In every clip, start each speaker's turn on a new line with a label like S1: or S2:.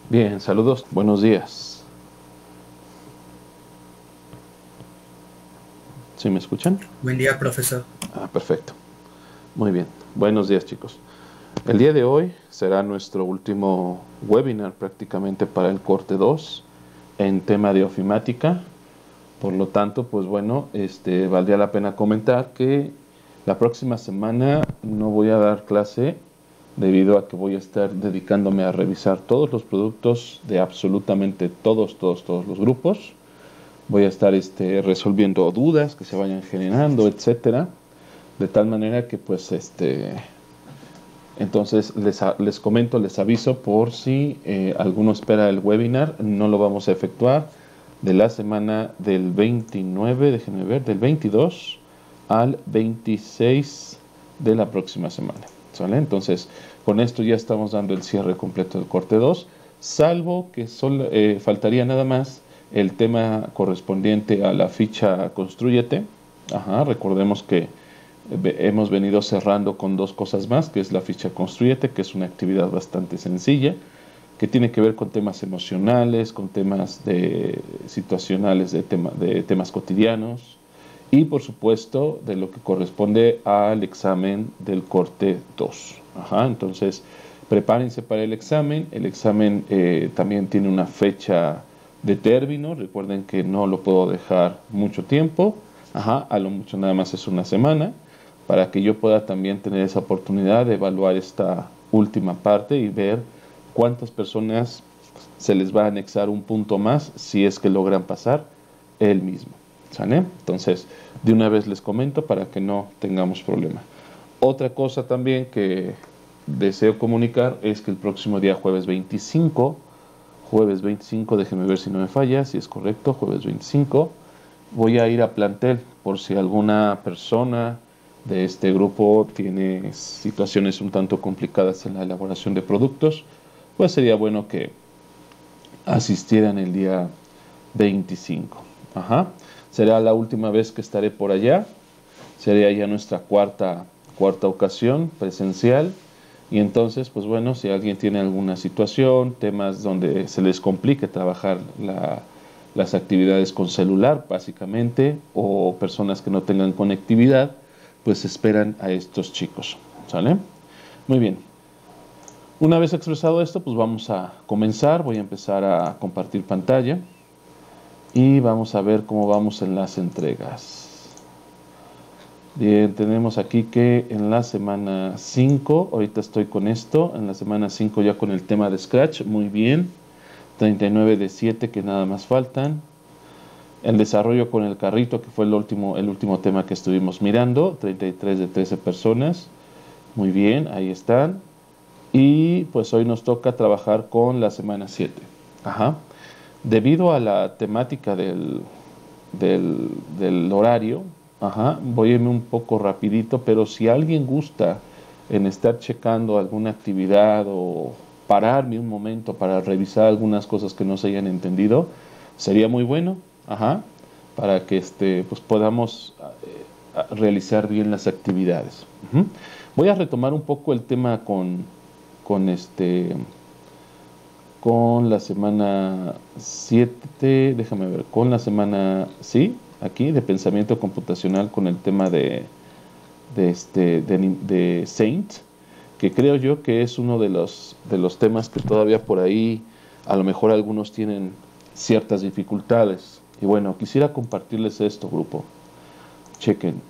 S1: Bien, saludos, buenos días. ¿Sí me escuchan?
S2: Buen día, profesor.
S1: Perfecto. Muy bien. Buenos días, chicos. El día de hoy será nuestro último webinar prácticamente para el corte 2 en tema de ofimática. Por lo tanto, pues bueno, valdría la pena comentar que la próxima semana no voy a dar clase debido a que voy a estar dedicándome a revisar todos los productos de absolutamente todos los grupos. Voy a estar resolviendo dudas que se vayan generando, etcétera, de tal manera que pues entonces les comento, les aviso por si alguno espera el webinar. No lo vamos a efectuar de la semana del 29, déjenme ver, del 22 al 26 de la próxima semana, ¿sale? Entonces, con esto ya estamos dando el cierre completo del corte 2, salvo que faltaría nada más el tema correspondiente a la ficha Constrúyete. Ajá, recordemos que hemos venido cerrando con dos cosas más, que es la ficha Constrúyete, que es una actividad bastante sencilla, que tiene que ver con temas emocionales, con temas situacionales, de temas cotidianos, y por supuesto de lo que corresponde al examen del corte 2. Ajá, entonces prepárense para el examen. El examen también tiene una fecha de término. Recuerden que no lo puedo dejar mucho tiempo. Ajá, a lo mucho nada más es una semana, para que yo pueda también tener esa oportunidad de evaluar esta última parte y ver cuántas personas se les va a anexar un punto más si es que logran pasar el mismo. ¿Sale? Entonces, de una vez les comento para que no tengamos problema. Otra cosa también que deseo comunicar es que el próximo día, jueves 25, déjenme ver si no me falla, si es correcto, jueves 25, voy a ir a plantel por si alguna persona de este grupo tiene situaciones un tanto complicadas en la elaboración de productos, pues sería bueno que asistieran el día 25. Ajá. Será la última vez que estaré por allá. Sería ya nuestra cuarta ocasión presencial. Y entonces, pues bueno, si alguien tiene alguna situación, temas donde se les complique trabajar las actividades con celular, básicamente, o personas que no tengan conectividad, pues esperan a estos chicos. ¿Sale? Muy bien. Una vez expresado esto, pues vamos a comenzar. Voy a empezar a compartir pantalla y vamos a ver cómo vamos en las entregas. Bien, tenemos aquí que en la semana 5, ahorita estoy con esto, en la semana 5 ya con el tema de Scratch, muy bien. 39 de 7 que nada más faltan. El desarrollo con el carrito, que fue el último tema que estuvimos mirando, 33 de 13 personas. Muy bien, ahí están. Y pues hoy nos toca trabajar con la semana 7. Ajá. Debido a la temática del horario, ajá, voy a irme un poco rapidito, pero si alguien gusta en estar checando alguna actividad o pararme un momento para revisar algunas cosas que no se hayan entendido, sería muy bueno, ajá, para que pues podamos realizar bien las actividades. Ujú. Voy a retomar un poco el tema con con la semana 7, déjame ver, con la semana, sí, aquí, de pensamiento computacional con el tema de Saint, que creo yo que es uno de los temas que todavía por ahí, a lo mejor algunos tienen ciertas dificultades. Y bueno, quisiera compartirles esto, grupo. Chequen.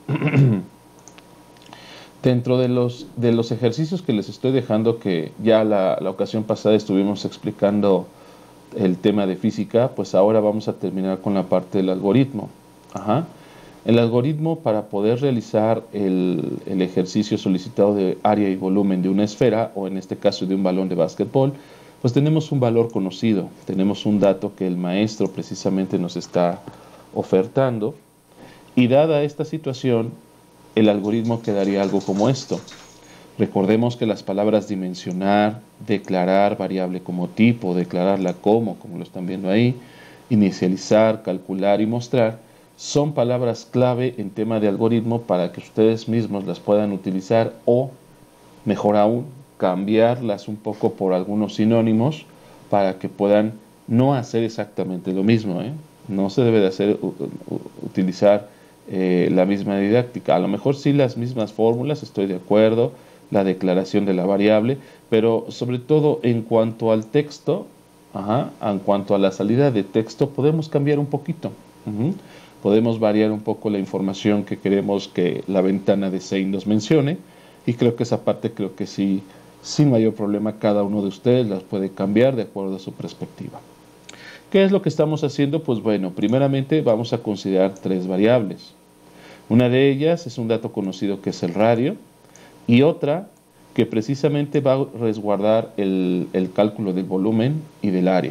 S1: Dentro de los ejercicios que les estoy dejando, que ya la ocasión pasada estuvimos explicando el tema de física, pues ahora vamos a terminar con la parte del algoritmo. Ajá. El algoritmo, para poder realizar el ejercicio solicitado de área y volumen de una esfera, o en este caso de un balón de básquetbol, pues tenemos un valor conocido, tenemos un dato que el maestro precisamente nos está ofertando, y dada esta situación, el algoritmo quedaría algo como esto. Recordemos que las palabras dimensionar, declarar variable como tipo, declararla como lo están viendo ahí, inicializar, calcular y mostrar, son palabras clave en tema de algoritmo para que ustedes mismos las puedan utilizar o, mejor aún, cambiarlas un poco por algunos sinónimos para que puedan no hacer exactamente lo mismo, ¿eh? No se debe de utilizar la misma didáctica. A lo mejor sí las mismas fórmulas, estoy de acuerdo, la declaración de la variable, pero sobre todo en cuanto al texto, en cuanto a la salida de texto, podemos cambiar un poquito. Podemos variar un poco la información que queremos que la ventana de Sein nos mencione, y creo que esa parte, creo que sí, sin mayor problema, cada uno de ustedes las puede cambiar de acuerdo a su perspectiva. ¿Qué es lo que estamos haciendo? Pues bueno, primeramente vamos a considerar 3 variables. Una de ellas es un dato conocido que es el radio, y otra que precisamente va a resguardar el cálculo del volumen y del área.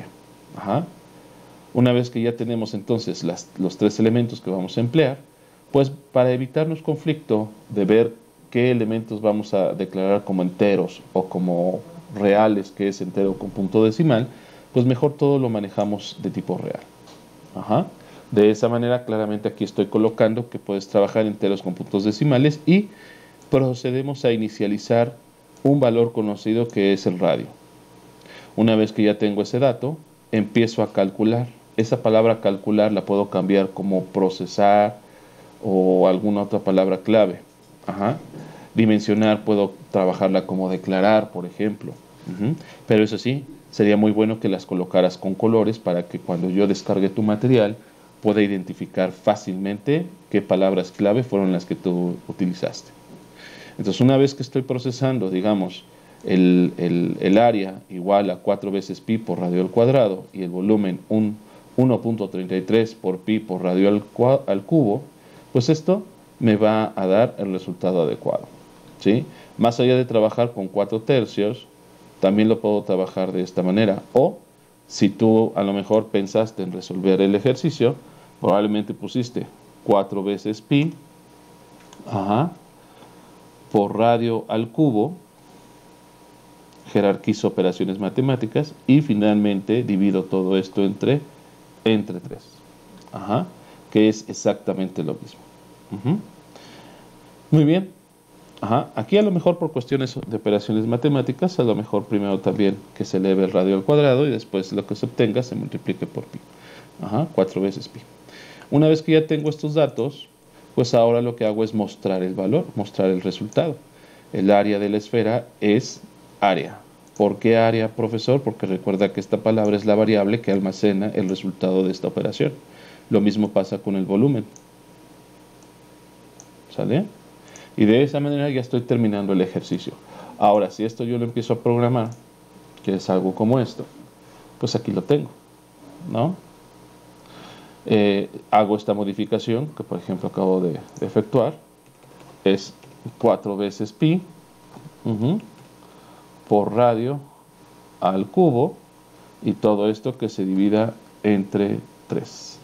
S1: Una vez que ya tenemos entonces los 3 elementos que vamos a emplear, pues para evitarnos conflicto de ver qué elementos vamos a declarar como enteros o como reales, que es entero con punto decimal, pues mejor todo lo manejamos de tipo real. De esa manera, claramente aquí estoy colocando que puedes trabajar enteros con puntos decimales, y procedemos a inicializar un valor conocido que es el radio. Una vez que ya tengo ese dato, empiezo a calcular. Esa palabra calcular la puedo cambiar como procesar o alguna otra palabra clave. Dimensionar puedo trabajarla como declarar, por ejemplo. Pero eso sí, sería muy bueno que las colocaras con colores para que cuando yo descargue tu material pueda identificar fácilmente qué palabras clave fueron las que tú utilizaste. Entonces, una vez que estoy procesando, digamos, el área igual a 4 veces pi por radio al cuadrado y el volumen 1.33 por pi por radio al cubo, pues esto me va a dar el resultado adecuado, ¿sí? Más allá de trabajar con 4/3, también lo puedo trabajar de esta manera. O, si tú a lo mejor pensaste en resolver el ejercicio, probablemente pusiste 4 veces pi por radio al cubo, jerarquizo operaciones matemáticas y finalmente divido todo esto entre 3, que es exactamente lo mismo. Muy bien. Aquí a lo mejor por cuestiones de operaciones matemáticas, a lo mejor primero también que se eleve el radio al cuadrado y después lo que se obtenga se multiplique por pi. 4 veces pi. Una vez que ya tengo estos datos, pues ahora lo que hago es mostrar el valor, mostrar el resultado. El área de la esfera es área. ¿Por qué área, profesor? Porque recuerda que esta palabra es la variable que almacena el resultado de esta operación. Lo mismo pasa con el volumen. ¿Sale? Y de esa manera ya estoy terminando el ejercicio. Ahora, si esto yo lo empiezo a programar, que es algo como esto, pues aquí lo tengo, ¿no? Hago esta modificación, que por ejemplo acabo de efectuar, es 4 veces pi por radio al cubo, y todo esto que se divida entre 3.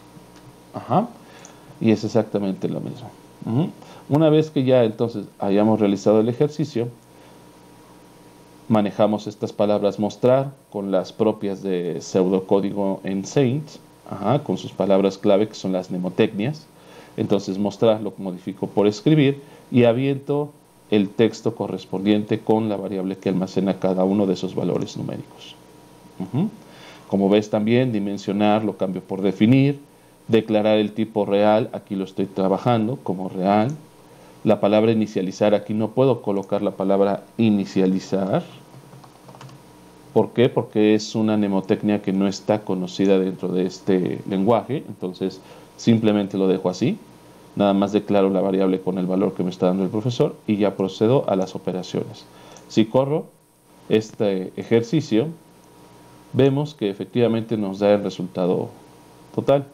S1: Y es exactamente lo mismo. Una vez que ya entonces hayamos realizado el ejercicio, manejamos estas palabras mostrar con las propias de pseudocódigo en Saint, con sus palabras clave que son las mnemotecnias. Entonces mostrar lo modifico por escribir y aviento el texto correspondiente con la variable que almacena cada uno de esos valores numéricos. Como ves también, dimensionar lo cambio por definir, declarar el tipo real, aquí lo estoy trabajando como real. La palabra inicializar, aquí no puedo colocar la palabra inicializar. ¿Por qué? Porque es una mnemotecnia que no está conocida dentro de este lenguaje, entonces simplemente lo dejo así. Nada más declaro la variable con el valor que me está dando el profesor y ya procedo a las operaciones. Si corro este ejercicio, vemos que efectivamente nos da el resultado total.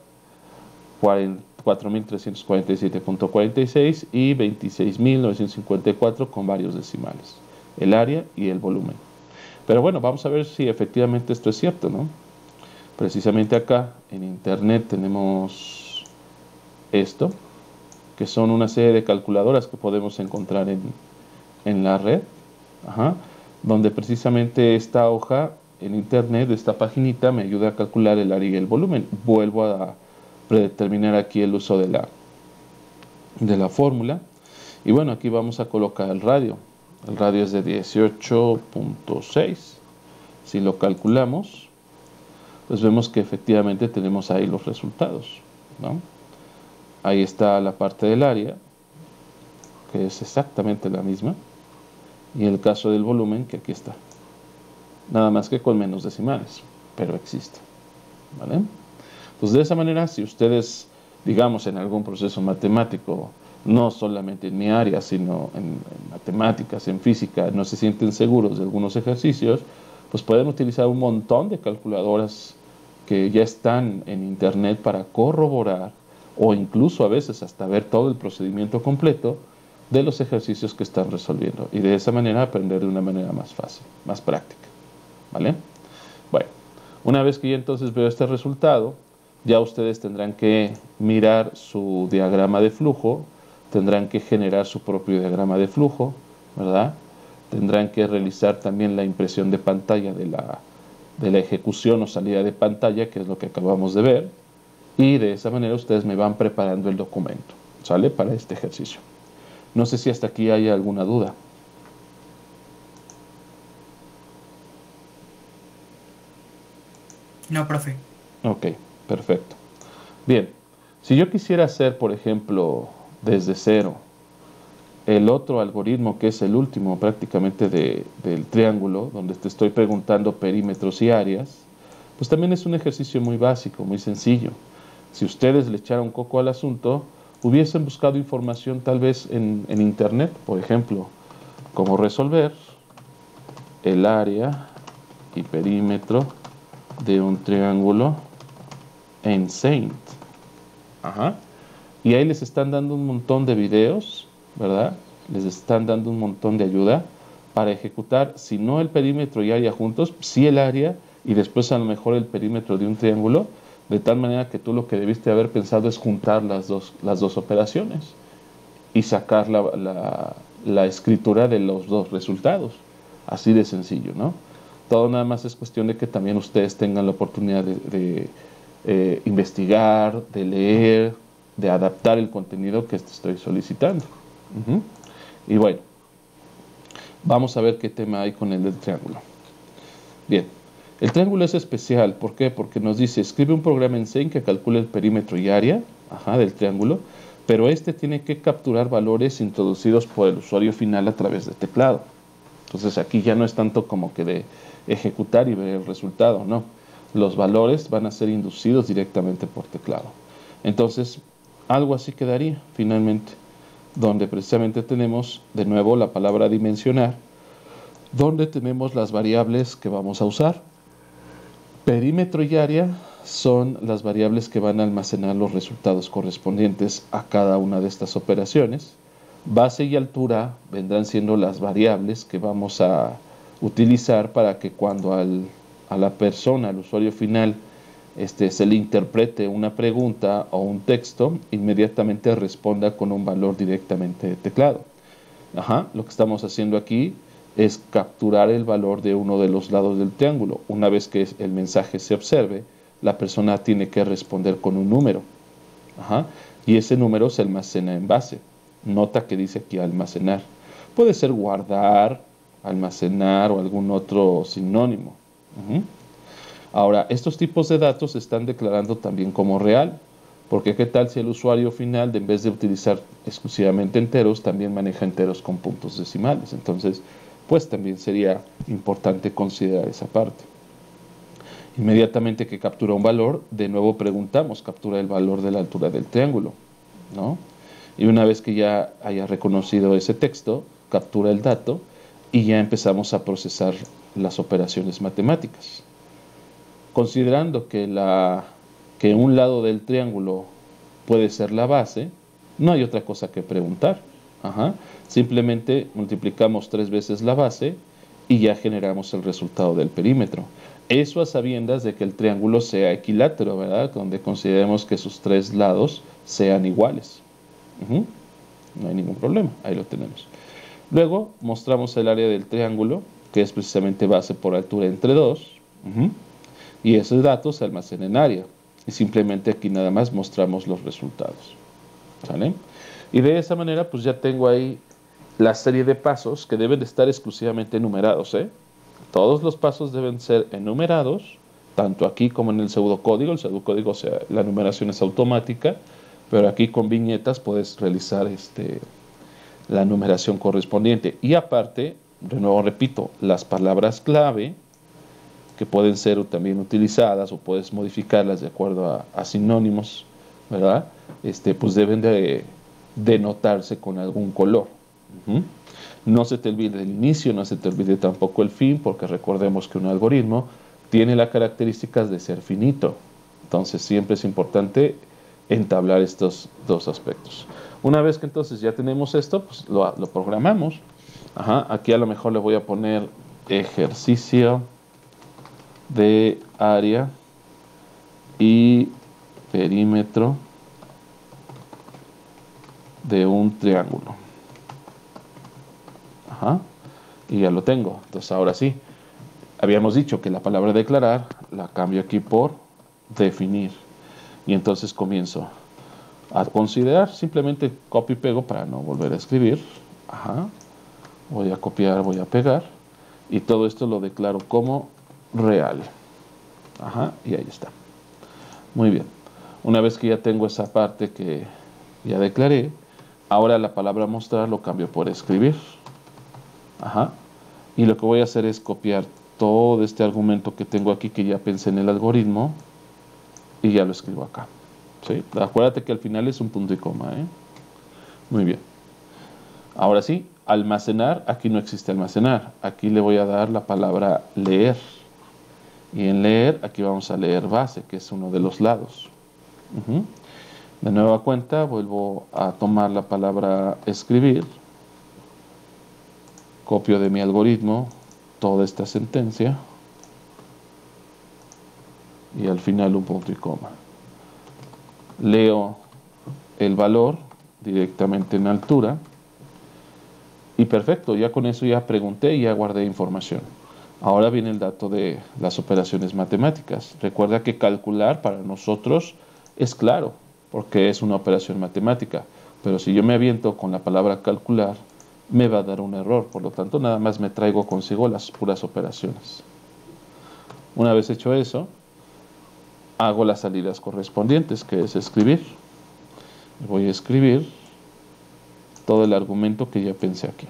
S1: 4.347.46 y 26.954 con varios decimales, el área y el volumen. Pero bueno, vamos a ver si efectivamente esto es cierto, ¿no? Precisamente acá en internet tenemos esto, que son una serie de calculadoras que podemos encontrar en la red, donde precisamente esta hoja en internet, esta paginita, me ayuda a calcular el área y el volumen. Vuelvo a predeterminar aquí el uso de la fórmula. Y bueno, aquí vamos a colocar el radio. El radio es de 18.6. Si lo calculamos, pues vemos que efectivamente tenemos ahí los resultados, ¿no? Ahí está la parte del área, que es exactamente la misma, y el caso del volumen, que aquí está. Nada más que con menos decimales, pero existe, ¿vale? Pues de esa manera, si ustedes, digamos, en algún proceso matemático, no solamente en mi área, sino en matemáticas, en física, no se sienten seguros de algunos ejercicios, pues pueden utilizar un montón de calculadoras que ya están en internet para corroborar o incluso a veces hasta ver todo el procedimiento completo de los ejercicios que están resolviendo y de esa manera aprender de una manera más fácil, más práctica, ¿vale? Bueno, una vez que ya entonces veo este resultado, ya ustedes tendrán que mirar su diagrama de flujo, tendrán que generar su propio diagrama de flujo, ¿verdad? Tendrán que realizar también la impresión de pantalla de la ejecución o salida de pantalla, que es lo que acabamos de ver, y de esa manera ustedes me van preparando el documento, ¿sale? Para este ejercicio. No sé si hasta aquí hay alguna duda.
S2: No, profe.
S1: Ok, perfecto. Bien, si yo quisiera hacer, por ejemplo, desde cero, el otro algoritmo que es el último prácticamente del triángulo, donde te estoy preguntando perímetros y áreas, pues también es un ejercicio muy básico, muy sencillo. Si ustedes le echaron coco al asunto, hubiesen buscado información tal vez en internet, por ejemplo, cómo resolver el área y perímetro de un triángulo en Saint. Ajá. Y ahí les están dando un montón de videos, ¿verdad? Les están dando un montón de ayuda para ejecutar, si no el perímetro y área juntos, sí el área y después a lo mejor el perímetro de un triángulo, de tal manera que tú lo que debiste haber pensado es juntar las dos operaciones y sacar la escritura de los dos resultados. Así de sencillo, ¿no? Todo nada más es cuestión de que también ustedes tengan la oportunidad de investigar, de leer, de adaptar el contenido que te estoy solicitando. Y bueno, vamos a ver qué tema hay con el del triángulo. Bien, el triángulo es especial. ¿Por qué? Porque nos dice, escribe un programa en C que calcule el perímetro y área del triángulo, pero este tiene que capturar valores introducidos por el usuario final a través del teclado. Entonces aquí ya no es tanto como que de ejecutar y ver el resultado, no. Los valores van a ser inducidos directamente por teclado. Entonces, algo así quedaría finalmente, donde precisamente tenemos de nuevo la palabra dimensionar, donde tenemos las variables que vamos a usar. Perímetro y área son las variables que van a almacenar los resultados correspondientes a cada una de estas operaciones. Base y altura vendrán siendo las variables que vamos a utilizar para que cuando a la persona, al usuario final, se le interprete una pregunta o un texto, inmediatamente responda con un valor directamente de teclado. Lo que estamos haciendo aquí es capturar el valor de uno de los lados del triángulo. Una vez que el mensaje se observe, la persona tiene que responder con un número. Y ese número se almacena en base. Nota que dice aquí almacenar. Puede ser guardar, almacenar o algún otro sinónimo. Ahora, estos tipos de datos se están declarando también como real, porque qué tal si el usuario final, en vez de utilizar exclusivamente enteros, también maneja enteros con puntos decimales. Entonces, pues también sería importante considerar esa parte. Inmediatamente que captura un valor, de nuevo preguntamos, captura el valor de la altura del triángulo, ¿no? Y una vez que ya haya reconocido ese texto, captura el dato y ya empezamos a procesar las operaciones matemáticas. Considerando que un lado del triángulo puede ser la base, no hay otra cosa que preguntar. Simplemente multiplicamos 3 veces la base y ya generamos el resultado del perímetro. Eso a sabiendas de que el triángulo sea equilátero, ¿verdad? Donde consideremos que sus 3 lados sean iguales. No hay ningún problema, ahí lo tenemos. Luego mostramos el área del triángulo, que es precisamente base por altura entre 2. Y esos datos se almacenan en área. Y simplemente aquí nada más mostramos los resultados. ¿Sale? Y de esa manera pues ya tengo ahí la serie de pasos que deben de estar exclusivamente enumerados. Todos los pasos deben ser enumerados, tanto aquí como en el pseudocódigo. El pseudocódigo, o sea, la numeración es automática, pero aquí con viñetas puedes realizar la numeración correspondiente. Y aparte, de nuevo repito, las palabras clave, que pueden ser también utilizadas o puedes modificarlas de acuerdo a sinónimos, ¿verdad? Pues deben de denotarse con algún color. Uh-huh. No se te olvide el inicio, no se te olvide tampoco el fin, porque recordemos que un algoritmo tiene las características de ser finito. Entonces siempre es importante entablar estos dos aspectos. Una vez que entonces ya tenemos esto, pues lo programamos. Ajá, aquí a lo mejor le voy a poner ejercicio de área y perímetro de un triángulo. Ajá, y ya lo tengo. Entonces ahora sí, habíamos dicho que la palabra declarar la cambio aquí por definir. Y entonces comienzo a considerar, simplemente copio y pego para no volver a escribir. Ajá, voy a copiar, voy a pegar. Y todo esto lo declaro como real. Ajá, y ahí está. Muy bien. Una vez que ya tengo esa parte que ya declaré, ahora la palabra mostrar lo cambio por escribir. Ajá. Y lo que voy a hacer es copiar todo este argumento que tengo aquí, que ya pensé en el algoritmo, y ya lo escribo acá. ¿Sí? Acuérdate que al final es un punto y coma, ¿eh? Muy bien. Ahora sí, almacenar, aquí no existe almacenar. Aquí le voy a dar la palabra leer. Y en leer, aquí vamos a leer base, que es uno de los lados. Uh-huh. De nueva cuenta, vuelvo a tomar la palabra escribir. Copio de mi algoritmo toda esta sentencia. Y al final un punto y coma. Leo el valor directamente en altura. Y perfecto, ya con eso ya pregunté y ya guardé información. Ahora viene el dato de las operaciones matemáticas. Recuerda que calcular para nosotros es claro, porque es una operación matemática. Pero si yo me aviento con la palabra calcular, me va a dar un error. Por lo tanto, nada más me traigo consigo las puras operaciones. Una vez hecho eso, hago las salidas correspondientes, que es escribir. Voy a escribir todo el argumento que ya pensé aquí.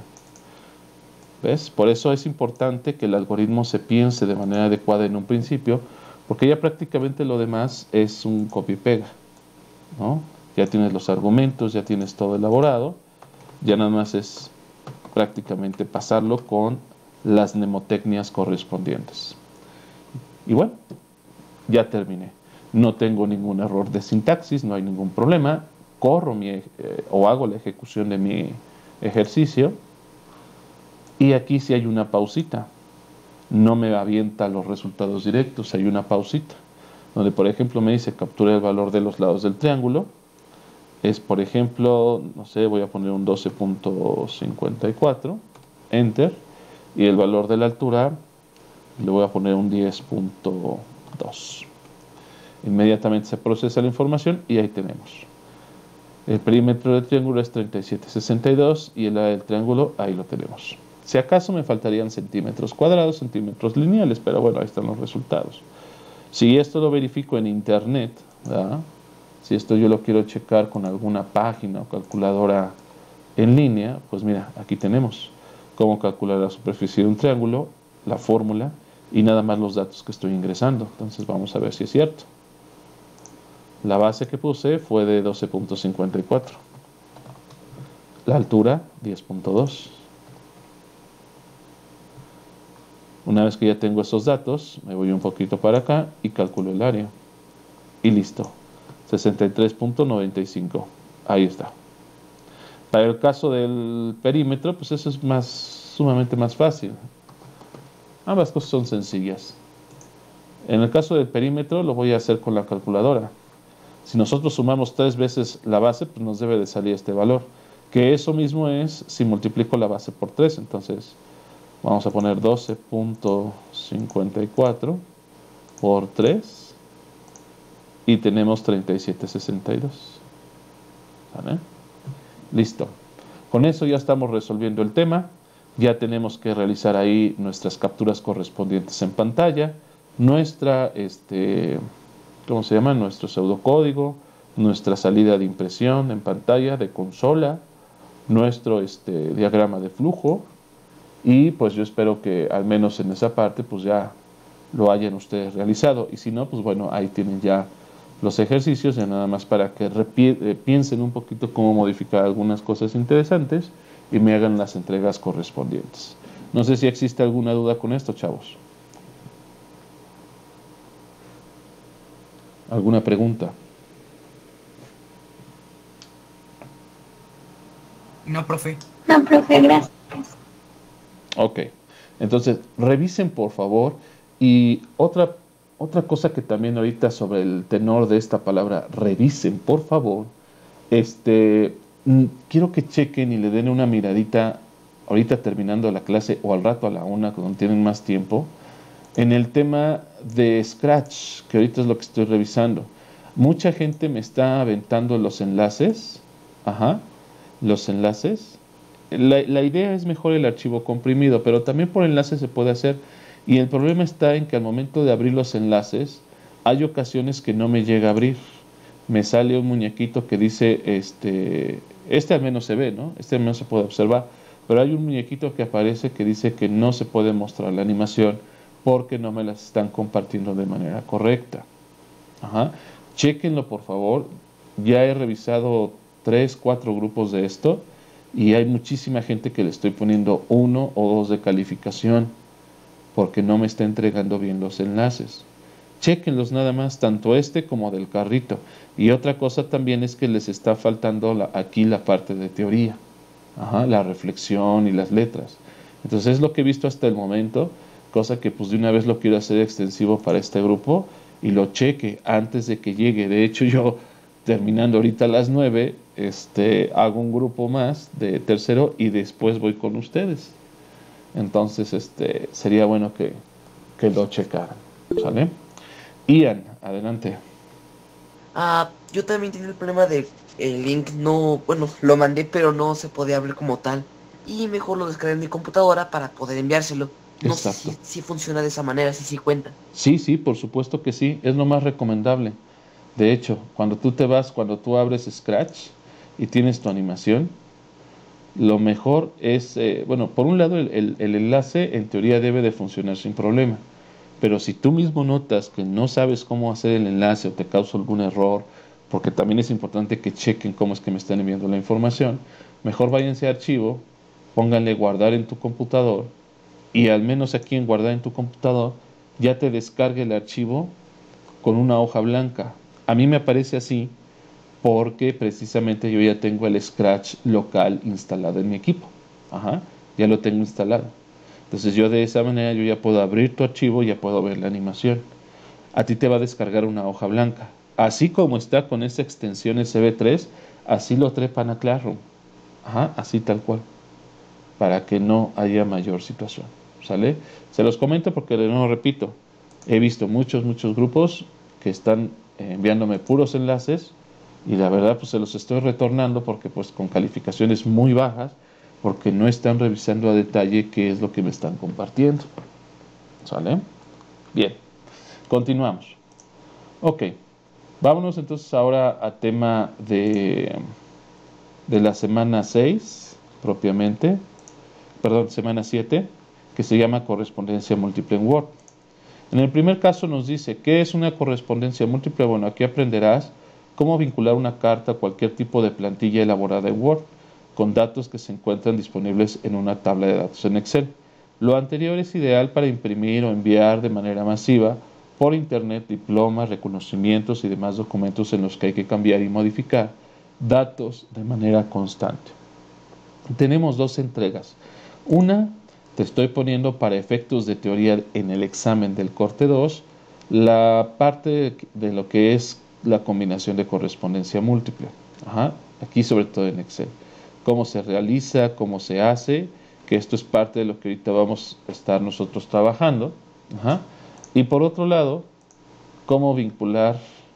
S1: ¿Ves? Por eso es importante que el algoritmo se piense de manera adecuada en un principio, porque ya prácticamente lo demás es un copy y pega, ¿no? Ya tienes los argumentos, ya tienes todo elaborado, ya nada más es prácticamente pasarlo con las mnemotecnias correspondientes. Y bueno, ya terminé. No tengo ningún error de sintaxis, no hay ningún problema. Corro o hago la ejecución de mi ejercicio. Y aquí sí hay una pausita. No me avienta los resultados directos, hay una pausita. Donde, por ejemplo, me dice captura el valor de los lados del triángulo. Es, por ejemplo, no sé, voy a poner un 12.54. Enter. Y el valor de la altura le voy a poner un 10.2. Inmediatamente se procesa la información y ahí tenemos. El perímetro del triángulo es 37.62 y el área del triángulo ahí lo tenemos. Si acaso me faltarían centímetros cuadrados, centímetros lineales, pero bueno, ahí están los resultados. Si esto lo verifico en internet, ¿verdad? Si esto yo lo quiero checar con alguna página o calculadora en línea, pues mira, aquí tenemos cómo calcular la superficie de un triángulo, la fórmula y nada más los datos que estoy ingresando. Entonces vamos a ver si es cierto. La base que puse fue de 12.54. La altura, 10.2. Una vez que ya tengo esos datos, me voy un poquito para acá y calculo el área. Y listo. 63.95. Ahí está. Para el caso del perímetro, pues eso es sumamente más fácil. Ambas cosas son sencillas. En el caso del perímetro lo voy a hacer con la calculadora. Si nosotros sumamos 3 veces la base, pues nos debe de salir este valor. Que eso mismo es si multiplico la base por 3. Entonces vamos a poner 12.54 por 3 y tenemos 37.62. ¿Vale? Listo. Con eso ya estamos resolviendo el tema. Ya tenemos que realizar ahí nuestras capturas correspondientes en pantalla. nuestra, ¿cómo se llama? Nuestro pseudocódigo, nuestra salida de impresión en pantalla de consola, nuestro diagrama de flujo, y pues yo espero que al menos en esa parte pues ya lo hayan ustedes realizado, y si no, pues bueno, ahí tienen ya los ejercicios, ya nada más para que piensen un poquito cómo modificar algunas cosas interesantes y me hagan las entregas correspondientes. No sé si existe alguna duda con esto, chavos. ¿Alguna pregunta?
S2: No, profe.
S3: No, profe, gracias.
S1: Ok, entonces revisen por favor. Y otra cosa que también ahorita sobre el tenor de esta palabra, revisen por favor, quiero que chequen y le den una miradita ahorita terminando la clase o al rato a la una cuando tienen más tiempo, en el tema de Scratch, que ahorita es lo que estoy revisando. Mucha gente me está aventando los enlaces, los enlaces. La idea es mejor el archivo comprimido, pero también por enlace se puede hacer. Y el problema está en que al momento de abrir los enlaces, hay ocasiones que no me llega a abrir. Me sale un muñequito que dice, al menos se ve, ¿no? Al menos se puede observar. Pero hay un muñequito que aparece que dice que no se puede mostrar la animación porque no me las están compartiendo de manera correcta. Chéquenlo por favor. Ya he revisado 3, 4 grupos de esto y hay muchísima gente que le estoy poniendo 1 o 2 de calificación porque no me está entregando bien los enlaces. Chéquenlos nada más, tanto como del carrito. Y otra cosa también es que les está faltando aquí la parte de teoría, la reflexión y las letras. Entonces es lo que he visto hasta el momento, cosa que pues de una vez lo quiero hacer extensivo para este grupo y lo cheque antes de que llegue. De hecho yo terminando ahorita a las 9, hago un grupo más de tercero y después voy con ustedes. Entonces sería bueno que lo checaran, ¿sale? Ian, adelante.
S2: Yo también tenía el problema de el link no, bueno, lo mandé pero no se podía abrir como tal. Y mejor lo descargué en mi computadora para poder enviárselo. No sé
S1: Exacto.
S2: si funciona de esa manera, si cuenta.
S1: Sí, por supuesto que sí, es lo más recomendable. De hecho, cuando tú abres Scratch y tienes tu animación, lo mejor es, bueno, por un lado el enlace en teoría debe de funcionar sin problema. Pero si tú mismo notas que no sabes cómo hacer el enlace o te causa algún error, porque también es importante que chequen cómo es que me están enviando la información, mejor váyanse a archivo, pónganle guardar en tu computador y al menos aquí en guardar en tu computador ya te descargue el archivo con una hoja blanca. A mí me aparece así porque precisamente yo ya tengo el Scratch local instalado en mi equipo. Ya lo tengo instalado. Entonces yo de esa manera yo ya puedo abrir tu archivo y ya puedo ver la animación. A ti te va a descargar una hoja blanca. Así como está con esa extensión SB3, así lo trepan a Classroom. Así tal cual. Para que no haya mayor situación. ¿Sale? Se los comento porque de nuevo repito, he visto muchos grupos que están enviándome puros enlaces y la verdad pues se los estoy retornando porque pues con calificaciones muy bajas porque no están revisando a detalle qué es lo que me están compartiendo. ¿Sale? Bien, continuamos. Ok, vámonos entonces ahora a tema de la semana 6 propiamente, perdón, semana 7, que se llama correspondencia múltiple en Word. En el primer caso nos dice, ¿qué es una correspondencia múltiple? Bueno, aquí aprenderás cómo vincular una carta a cualquier tipo de plantilla elaborada en Word, con datos que se encuentran disponibles en una tabla de datos en Excel. Lo anterior es ideal para imprimir o enviar de manera masiva por Internet diplomas, reconocimientos y demás documentos en los que hay que cambiar y modificar datos de manera constante. Tenemos 2 entregas. Una, te estoy poniendo para efectos de teoría en el examen del corte 2, la parte de lo que es la combinación de correspondencia múltiple. Aquí sobre todo en Excel. Cómo se realiza, cómo se hace, que esto es parte de lo que ahorita vamos a estar nosotros trabajando. Y por otro lado, cómo vincular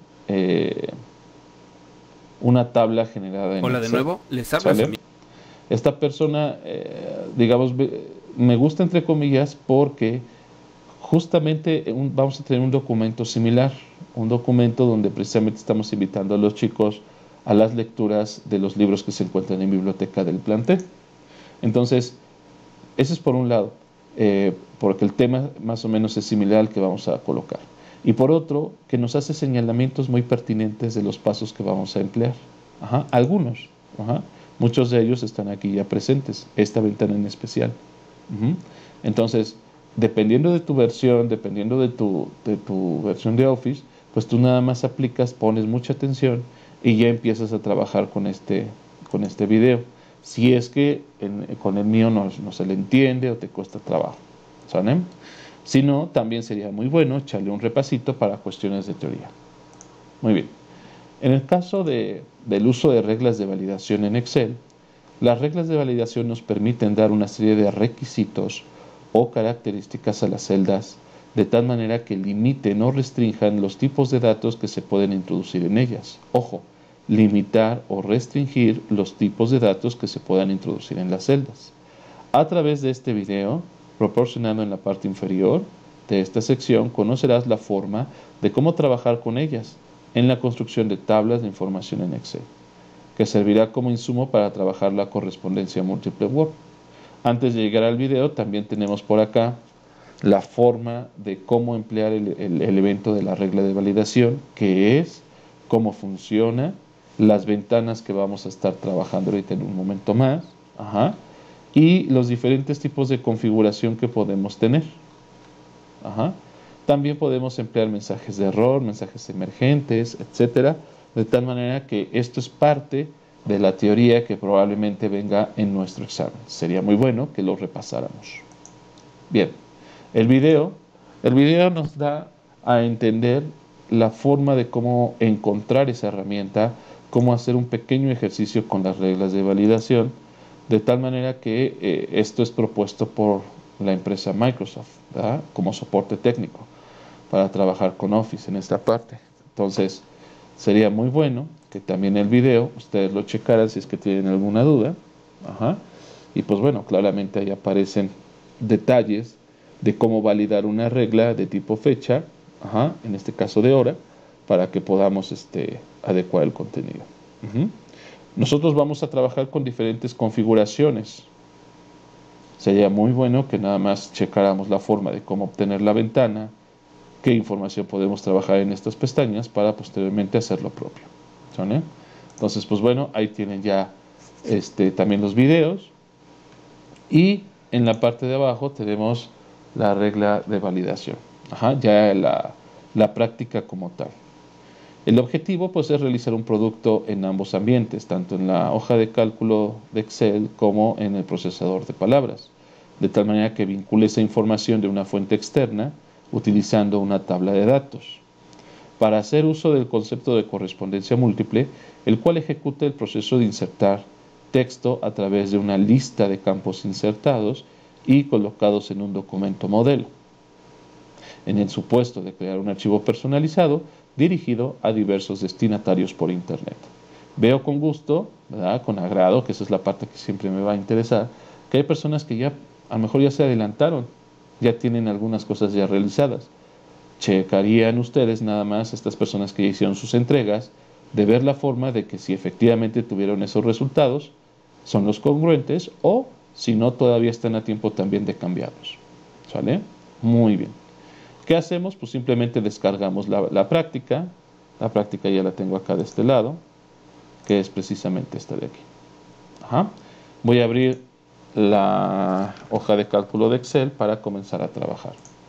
S1: una tabla generada en
S4: Hola
S1: Excel.
S4: de nuevo, les habla
S1: ¿Sale?
S4: Samir.
S1: Esta persona, digamos, me gusta entre comillas porque justamente vamos a tener un documento similar, un documento donde precisamente estamos invitando a los chicos a las lecturas de los libros que se encuentran en biblioteca del plantel. Entonces, ese es por un lado, porque el tema más o menos es similar al que vamos a colocar. Y por otro, que nos hace señalamientos muy pertinentes de los pasos que vamos a emplear. Ajá, algunos, ajá, muchos de ellos están aquí ya presentes, esta ventana en especial. Entonces, dependiendo de tu versión, dependiendo de tu versión de Office, pues tú nada más aplicas, pones mucha atención y ya empiezas a trabajar con este video. Si es que con el mío no se le entiende o te cuesta trabajo. ¿Sale? Si no, también sería muy bueno echarle un repasito para cuestiones de teoría. Muy bien. En el caso del uso de reglas de validación en Excel, las reglas de validación nos permiten dar una serie de requisitos o características a las celdas de tal manera que limiten o restrinjan los tipos de datos que se pueden introducir en ellas. Ojo, limitar o restringir los tipos de datos que se puedan introducir en las celdas. A través de este video, proporcionado en la parte inferior de esta sección, conocerás la forma de cómo trabajar con ellas en la construcción de tablas de información en Excel, que servirá como insumo para trabajar la correspondencia múltiple Word. Antes de llegar al video, también tenemos por acá la forma de cómo emplear el evento de la regla de validación, que es cómo funciona, las ventanas que vamos a estar trabajando ahorita en un momento más, y los diferentes tipos de configuración que podemos tener. También podemos emplear mensajes de error, mensajes emergentes, etcétera, de tal manera que esto es parte de la teoría que probablemente venga en nuestro examen. Sería muy bueno que lo repasáramos. Bien, el video nos da a entender la forma de cómo encontrar esa herramienta, cómo hacer un pequeño ejercicio con las reglas de validación, de tal manera que esto es propuesto por la empresa Microsoft, ¿verdad?, como soporte técnico para trabajar con Office en esta parte. Entonces, sería muy bueno que también el video ustedes lo checaran si es que tienen alguna duda. Y pues bueno, claramente ahí aparecen detalles de cómo validar una regla de tipo fecha, en este caso de hora, para que podamos adecuar el contenido. Nosotros vamos a trabajar con diferentes configuraciones. Sería muy bueno que nada más checáramos la forma de cómo obtener la ventana, qué información podemos trabajar en estas pestañas para posteriormente hacer lo propio. ¿Sale? Entonces, pues bueno, ahí tienen ya también los videos. Y en la parte de abajo tenemos la regla de validación. Ya la práctica como tal. El objetivo pues es realizar un producto en ambos ambientes, tanto en la hoja de cálculo de Excel como en el procesador de palabras, de tal manera que vincule esa información de una fuente externa utilizando una tabla de datos. Para hacer uso del concepto de correspondencia múltiple, el cual ejecuta el proceso de insertar texto a través de una lista de campos insertados y colocados en un documento modelo, en el supuesto de crear un archivo personalizado dirigido a diversos destinatarios por Internet. Veo con gusto, ¿verdad?, con agrado, que esa es la parte que siempre me va a interesar, que hay personas que ya a lo mejor ya se adelantaron, ya tienen algunas cosas ya realizadas. Checarían ustedes nada más, estas personas que ya hicieron sus entregas, de ver la forma de que si efectivamente tuvieron esos resultados, son los congruentes, o si no, todavía están a tiempo también de cambiarlos. ¿Sale? Muy bien. ¿Qué hacemos? Pues simplemente descargamos la práctica. La práctica ya la tengo acá de este lado, que es precisamente esta de aquí. Voy a abrir la hoja de cálculo de Excel para comenzar a trabajar.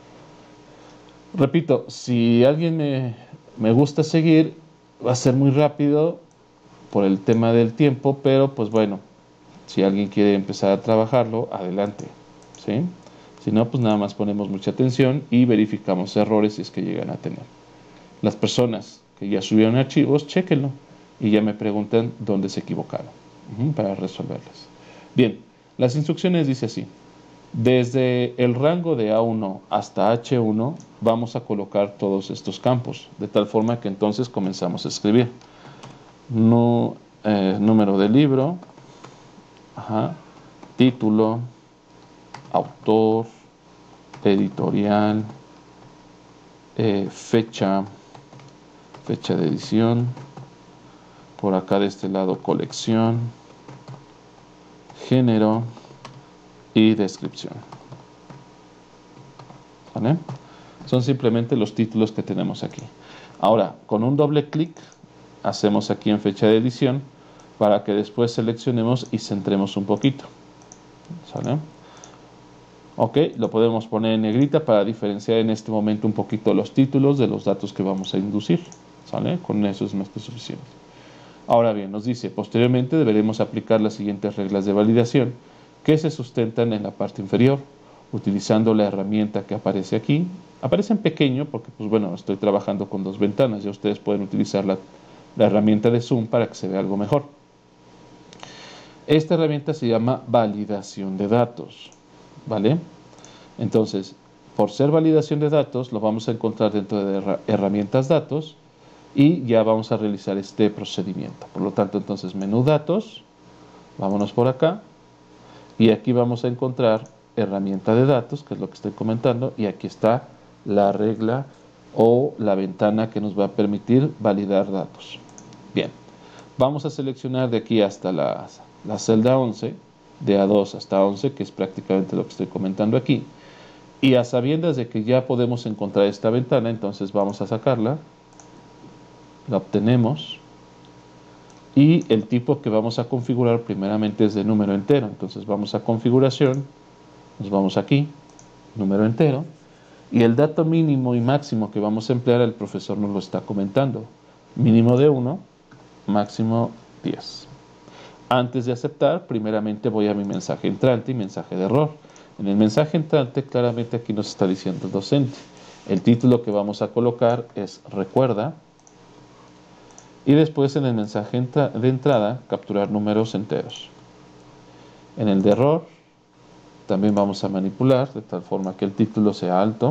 S1: Repito, si alguien me gusta seguir, va a ser muy rápido por el tema del tiempo, pero pues bueno, si alguien quiere empezar a trabajarlo, adelante, ¿sí? Si no, pues nada más ponemos mucha atención y verificamos errores si es que llegan a tener. Las personas que ya subieron archivos, chéquenlo y ya me preguntan dónde se equivocaron para resolverlas. Bien, las instrucciones dice así. Desde el rango de A1 hasta H1 vamos a colocar todos estos campos, de tal forma que entonces comenzamos a escribir. Número del libro, título, autor, editorial, fecha de edición, por acá de este lado colección, género y descripción. ¿Vale? Son simplemente los títulos que tenemos aquí. Ahora, con un doble clic, hacemos aquí en fecha de edición para que después seleccionemos y centremos un poquito. ¿Sale? Ok, lo podemos poner en negrita para diferenciar en este momento un poquito los títulos de los datos que vamos a inducir. ¿Sale? Con eso es más que suficiente. Ahora bien, nos dice, posteriormente deberemos aplicar las siguientes reglas de validación que se sustentan en la parte inferior, utilizando la herramienta que aparece aquí. Aparece en pequeño porque, pues bueno, estoy trabajando con dos ventanas. Ya ustedes pueden utilizar la herramienta de zoom para que se vea algo mejor. Esta herramienta se llama validación de datos, ¿vale? Entonces, por ser validación de datos, lo vamos a encontrar dentro de herramientas datos y ya vamos a realizar este procedimiento. Por lo tanto, entonces, menú datos, vámonos por acá y aquí vamos a encontrar herramienta de datos, que es lo que estoy comentando, y aquí está la regla o la ventana que nos va a permitir validar datos. Bien, vamos a seleccionar de aquí hasta la celda 11, de A2 hasta 11, que es prácticamente lo que estoy comentando aquí. Y a sabiendas de que ya podemos encontrar esta ventana, entonces vamos a sacarla, la obtenemos, y el tipo que vamos a configurar primeramente es de número entero. Entonces vamos a configuración, nos vamos aquí, número entero, y el dato mínimo y máximo que vamos a emplear, el profesor nos lo está comentando. Mínimo de 1, máximo 10. Antes de aceptar, primeramente voy a mi mensaje entrante y mensaje de error. En el mensaje entrante, claramente aquí nos está diciendo el docente. El título que vamos a colocar es recuerda. Y después en el mensaje de entrada, capturar números enteros. En el de error, también vamos a manipular de tal forma que el título sea alto.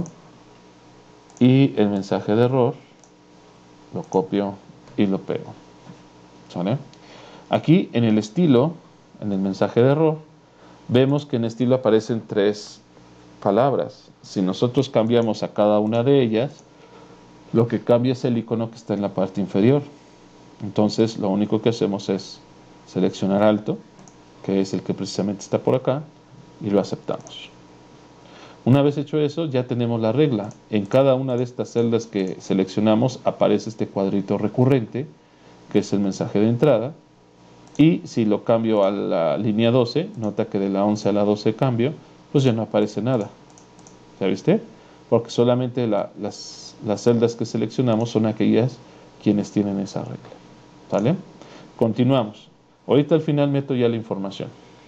S1: Y el mensaje de error, lo copio y lo pego. ¿Sale? Aquí en el estilo, en el mensaje de error, vemos que en estilo aparecen 3 palabras. Si nosotros cambiamos a cada una de ellas, lo que cambia es el icono que está en la parte inferior. Entonces lo único que hacemos es seleccionar alto, que es el que precisamente está por acá, y lo aceptamos. Una vez hecho eso, ya tenemos la regla. En cada una de estas celdas que seleccionamos aparece este cuadrito recurrente, que es el mensaje de entrada. Y si lo cambio a la línea 12, nota que de la 11 a la 12 cambio, pues ya no aparece nada. ¿Ya viste? Porque solamente las celdas que seleccionamos son aquellas quienes tienen esa regla. ¿Vale? Continuamos. Ahorita al final meto ya la información.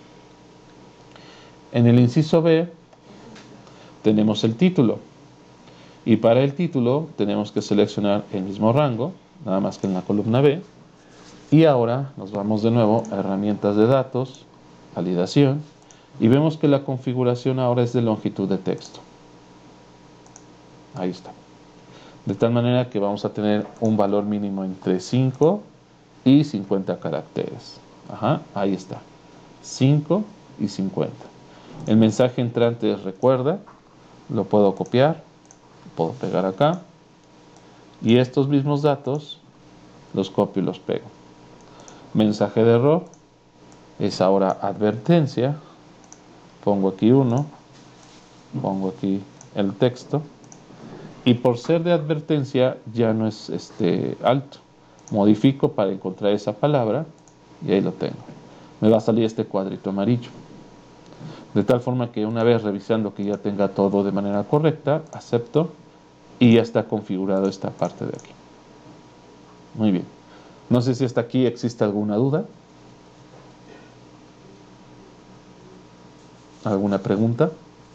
S1: En el inciso B tenemos el título. Y para el título tenemos que seleccionar el mismo rango, nada más que en la columna B. Y ahora nos vamos de nuevo a herramientas de datos, validación, y vemos que la configuración ahora es de longitud de texto. Ahí está. De tal manera que vamos a tener un valor mínimo entre 5 y 50 caracteres. Ajá, ahí está. 5 y 50. El mensaje entrante es recuerda, lo puedo copiar, lo puedo pegar acá, y estos mismos datos los copio y los pego. Mensaje de error es ahora advertencia, pongo aquí 1, pongo aquí el texto, y por ser de advertencia ya no es alto. Modifico para encontrar esa palabra y ahí lo tengo. Me va a salir este cuadrito amarillo. De tal forma que una vez revisando que ya tenga todo de manera correcta, acepto y ya está configurado esta parte de aquí. Muy bien. No sé si hasta aquí existe alguna duda. ¿Alguna pregunta?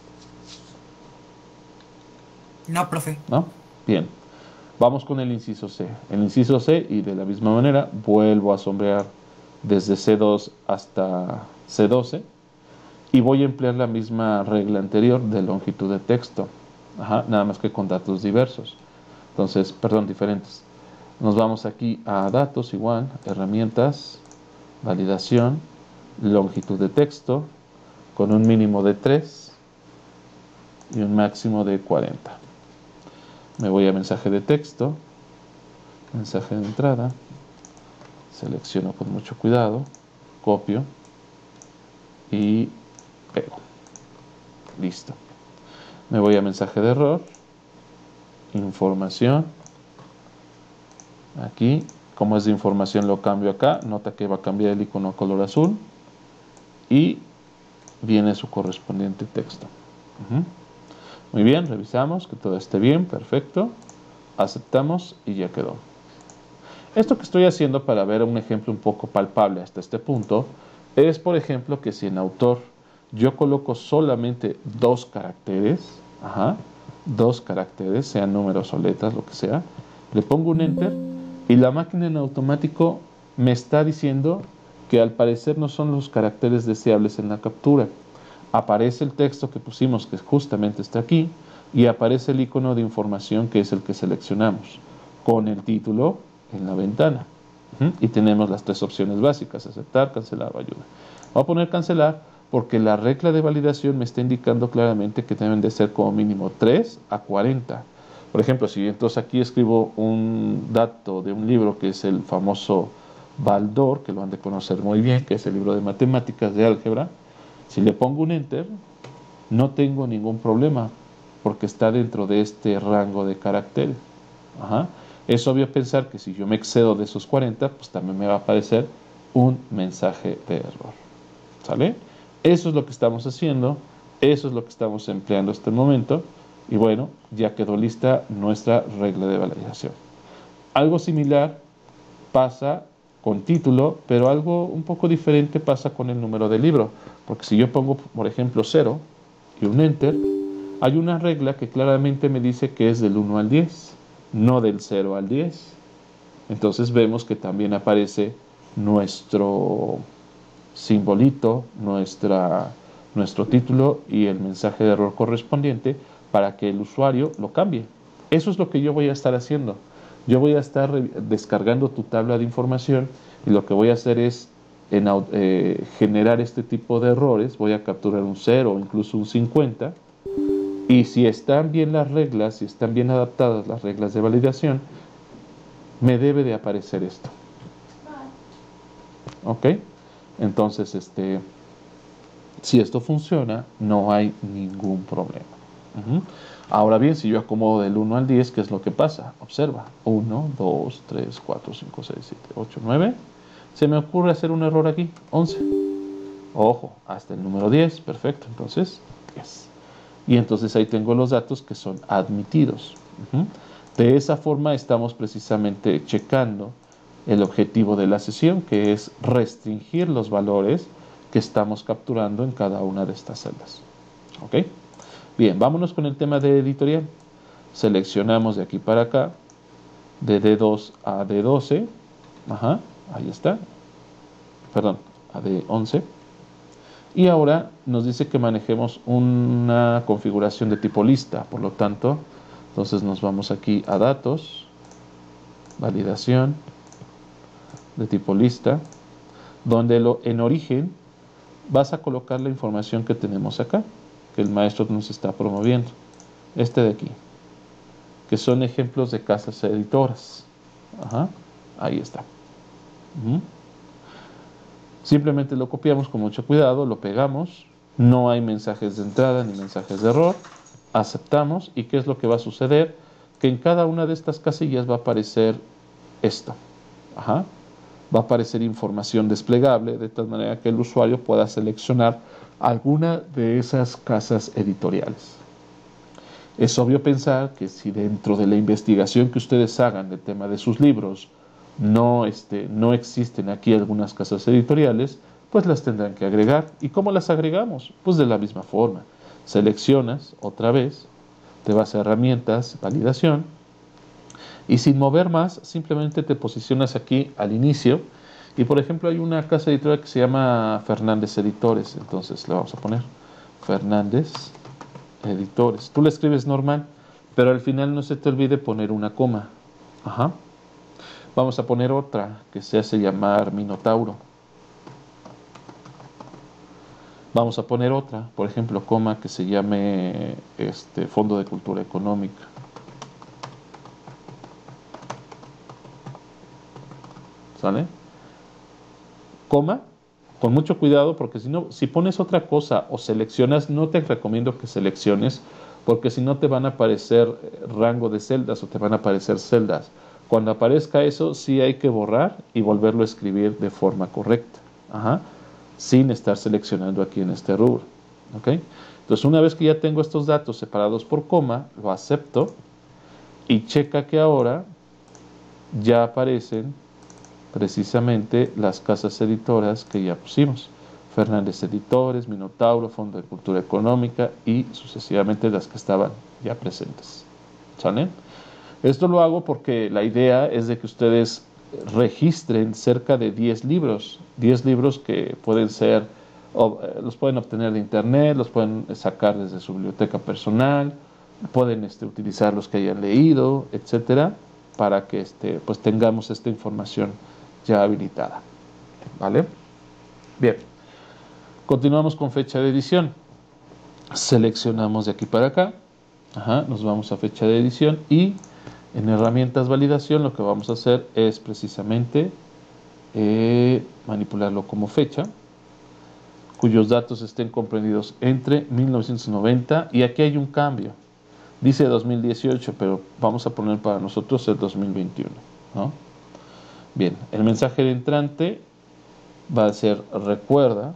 S3: No, profe.
S1: ¿No? Bien. Vamos con el inciso C. El inciso C, y de la misma manera, vuelvo a sombrear desde C2 hasta C12. Y voy a emplear la misma regla anterior de longitud de texto. Ajá, nada más que con datos diversos. Entonces, perdón, diferentes. Nos vamos aquí a datos, igual, herramientas, validación, longitud de texto, con un mínimo de 3 y un máximo de 40. Me voy a mensaje de texto, mensaje de entrada, selecciono con mucho cuidado, copio y pego. Listo. Me voy a mensaje de error, información. Aquí, como es de información, lo cambio acá. Nota que va a cambiar el icono a color azul y viene su correspondiente texto. Muy bien, revisamos que todo esté bien, perfecto. Aceptamos y ya quedó. Esto que estoy haciendo para ver un ejemplo un poco palpable hasta este punto es, por ejemplo, que si en autor yo coloco solamente dos caracteres, sean números o letras, lo que sea, le pongo un enter y la máquina en automático me está diciendo que al parecer no son los caracteres deseables en la captura. Aparece el texto que pusimos, que justamente está aquí, y aparece el icono de información, que es el que seleccionamos, con el título en la ventana. Y tenemos las tres opciones básicas: aceptar, cancelar o ayuda. Voy a poner cancelar porque la regla de validación me está indicando claramente que deben de ser como mínimo 3 a 40. Por ejemplo, si entonces aquí escribo un dato de un libro que es el famoso Baldor, que lo han de conocer muy bien, que es el libro de matemáticas de álgebra, si le pongo un enter, no tengo ningún problema porque está dentro de este rango de caracteres. Es obvio pensar que si yo me excedo de esos 40, pues también me va a aparecer un mensaje de error. ¿Sale? Eso es lo que estamos haciendo, eso es lo que estamos empleando hasta el momento, y bueno, ya quedó lista nuestra regla de validación. Algo similar pasa con título, pero algo un poco diferente pasa con el número del libro, porque si yo pongo, por ejemplo, 0 y un enter, hay una regla que claramente me dice que es del 1 al 10, no del 0 al 10. Entonces vemos que también aparece nuestro simbolito, nuestro título y el mensaje de error correspondiente para que el usuario lo cambie. Eso es lo que yo voy a estar haciendo. Yo voy a estar descargando tu tabla de información y lo que voy a hacer es generar este tipo de errores. Voy a capturar un 0 o incluso un 50, y si están bien las reglas, si están bien adaptadas las reglas de validación, me debe de aparecer esto. ¿Ok? Entonces, si esto funciona, no hay ningún problema. Ahora bien, si yo acomodo del 1 al 10, ¿qué es lo que pasa? Observa, 1, 2, 3, 4, 5, 6, 7, 8, 9. Se me ocurre hacer un error aquí, 11. Ojo, hasta el número 10, perfecto, entonces 10. Y entonces ahí tengo los datos que son admitidos. De esa forma estamos precisamente checando el objetivo de la sesión, que es restringir los valores que estamos capturando en cada una de estas celdas. ¿Ok? Bien, vámonos con el tema de editorial. Seleccionamos de aquí para acá, de D2 a D12. Ahí está. Perdón, a D11. Y ahora nos dice que manejemos una configuración de tipo lista. Por lo tanto, entonces nos vamos aquí a datos, validación de tipo lista, donde en origen vas a colocar la información que tenemos acá, que el maestro nos está promoviendo. Este de aquí, que son ejemplos de casas editoras. Ahí está. Simplemente lo copiamos con mucho cuidado, lo pegamos, no hay mensajes de entrada ni mensajes de error, aceptamos, y ¿qué es lo que va a suceder? Que en cada una de estas casillas va a aparecer esto. Va a aparecer información desplegable, de tal manera que el usuario pueda seleccionar alguna de esas casas editoriales. Es obvio pensar que si dentro de la investigación que ustedes hagan del tema de sus libros no existen aquí algunas casas editoriales, pues las tendrán que agregar. ¿Y cómo las agregamos? Pues de la misma forma. Seleccionas otra vez, te vas a herramientas, validación, y sin mover más, simplemente te posicionas aquí al inicio. Y por ejemplo hay una casa editorial que se llama Fernández Editores, entonces le vamos a poner Fernández Editores. Tú la escribes normal, pero al final no se te olvide poner una coma. Vamos a poner otra que se hace llamar Minotauro. Vamos a poner otra, por ejemplo, coma, que se llame Fondo de Cultura Económica. ¿sale? Coma, con mucho cuidado, porque si no, si pones otra cosa o seleccionas, no te recomiendo que selecciones, porque si no te van a aparecer rango de celdas o te van a aparecer celdas. Cuando aparezca eso, sí hay que borrar y volverlo a escribir de forma correcta, ajá, sin estar seleccionando aquí en este rubro, ¿ok? Entonces, una vez que ya tengo estos datos separados por coma, lo acepto y checa que ahora ya aparecen precisamente las casas editoras que ya pusimos. Fernández Editores, Minotauro, Fondo de Cultura Económica y sucesivamente las que estaban ya presentes. ¿Sale? Esto lo hago porque la idea es de que ustedes registren cerca de 10 libros. 10 libros que pueden ser, los pueden obtener de internet, los pueden sacar desde su biblioteca personal, pueden utilizar los que hayan leído, etcétera, para que pues tengamos esta información ya habilitada. ¿Vale? Bien. Continuamos con fecha de edición. Seleccionamos de aquí para acá. Ajá, nos vamos a fecha de edición y en herramientas validación lo que vamos a hacer es precisamente manipularlo como fecha, cuyos datos estén comprendidos entre 1990 y aquí hay un cambio. Dice 2018, pero vamos a poner para nosotros el 2021, ¿no? Bien, el mensaje de entrante va a ser recuerda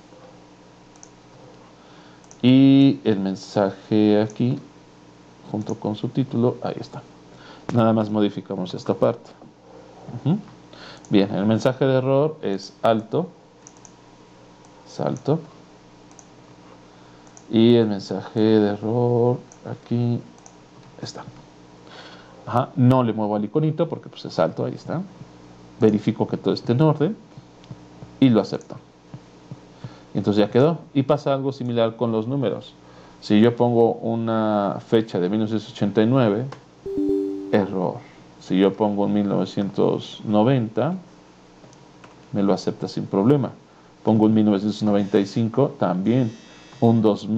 S1: y el mensaje aquí junto con su título, ahí está. Nada más modificamos esta parte. Bien, el mensaje de error es alto, salto. Y el mensaje de error aquí está. Ajá, no le muevo al iconito porque pues es alto, ahí está. Verifico que todo esté en orden y lo acepto. Entonces ya quedó. Y pasa algo similar con los números. Si yo pongo una fecha de 1989, error. Si yo pongo 1990, me lo acepta sin problema. Pongo un 1995, también. Un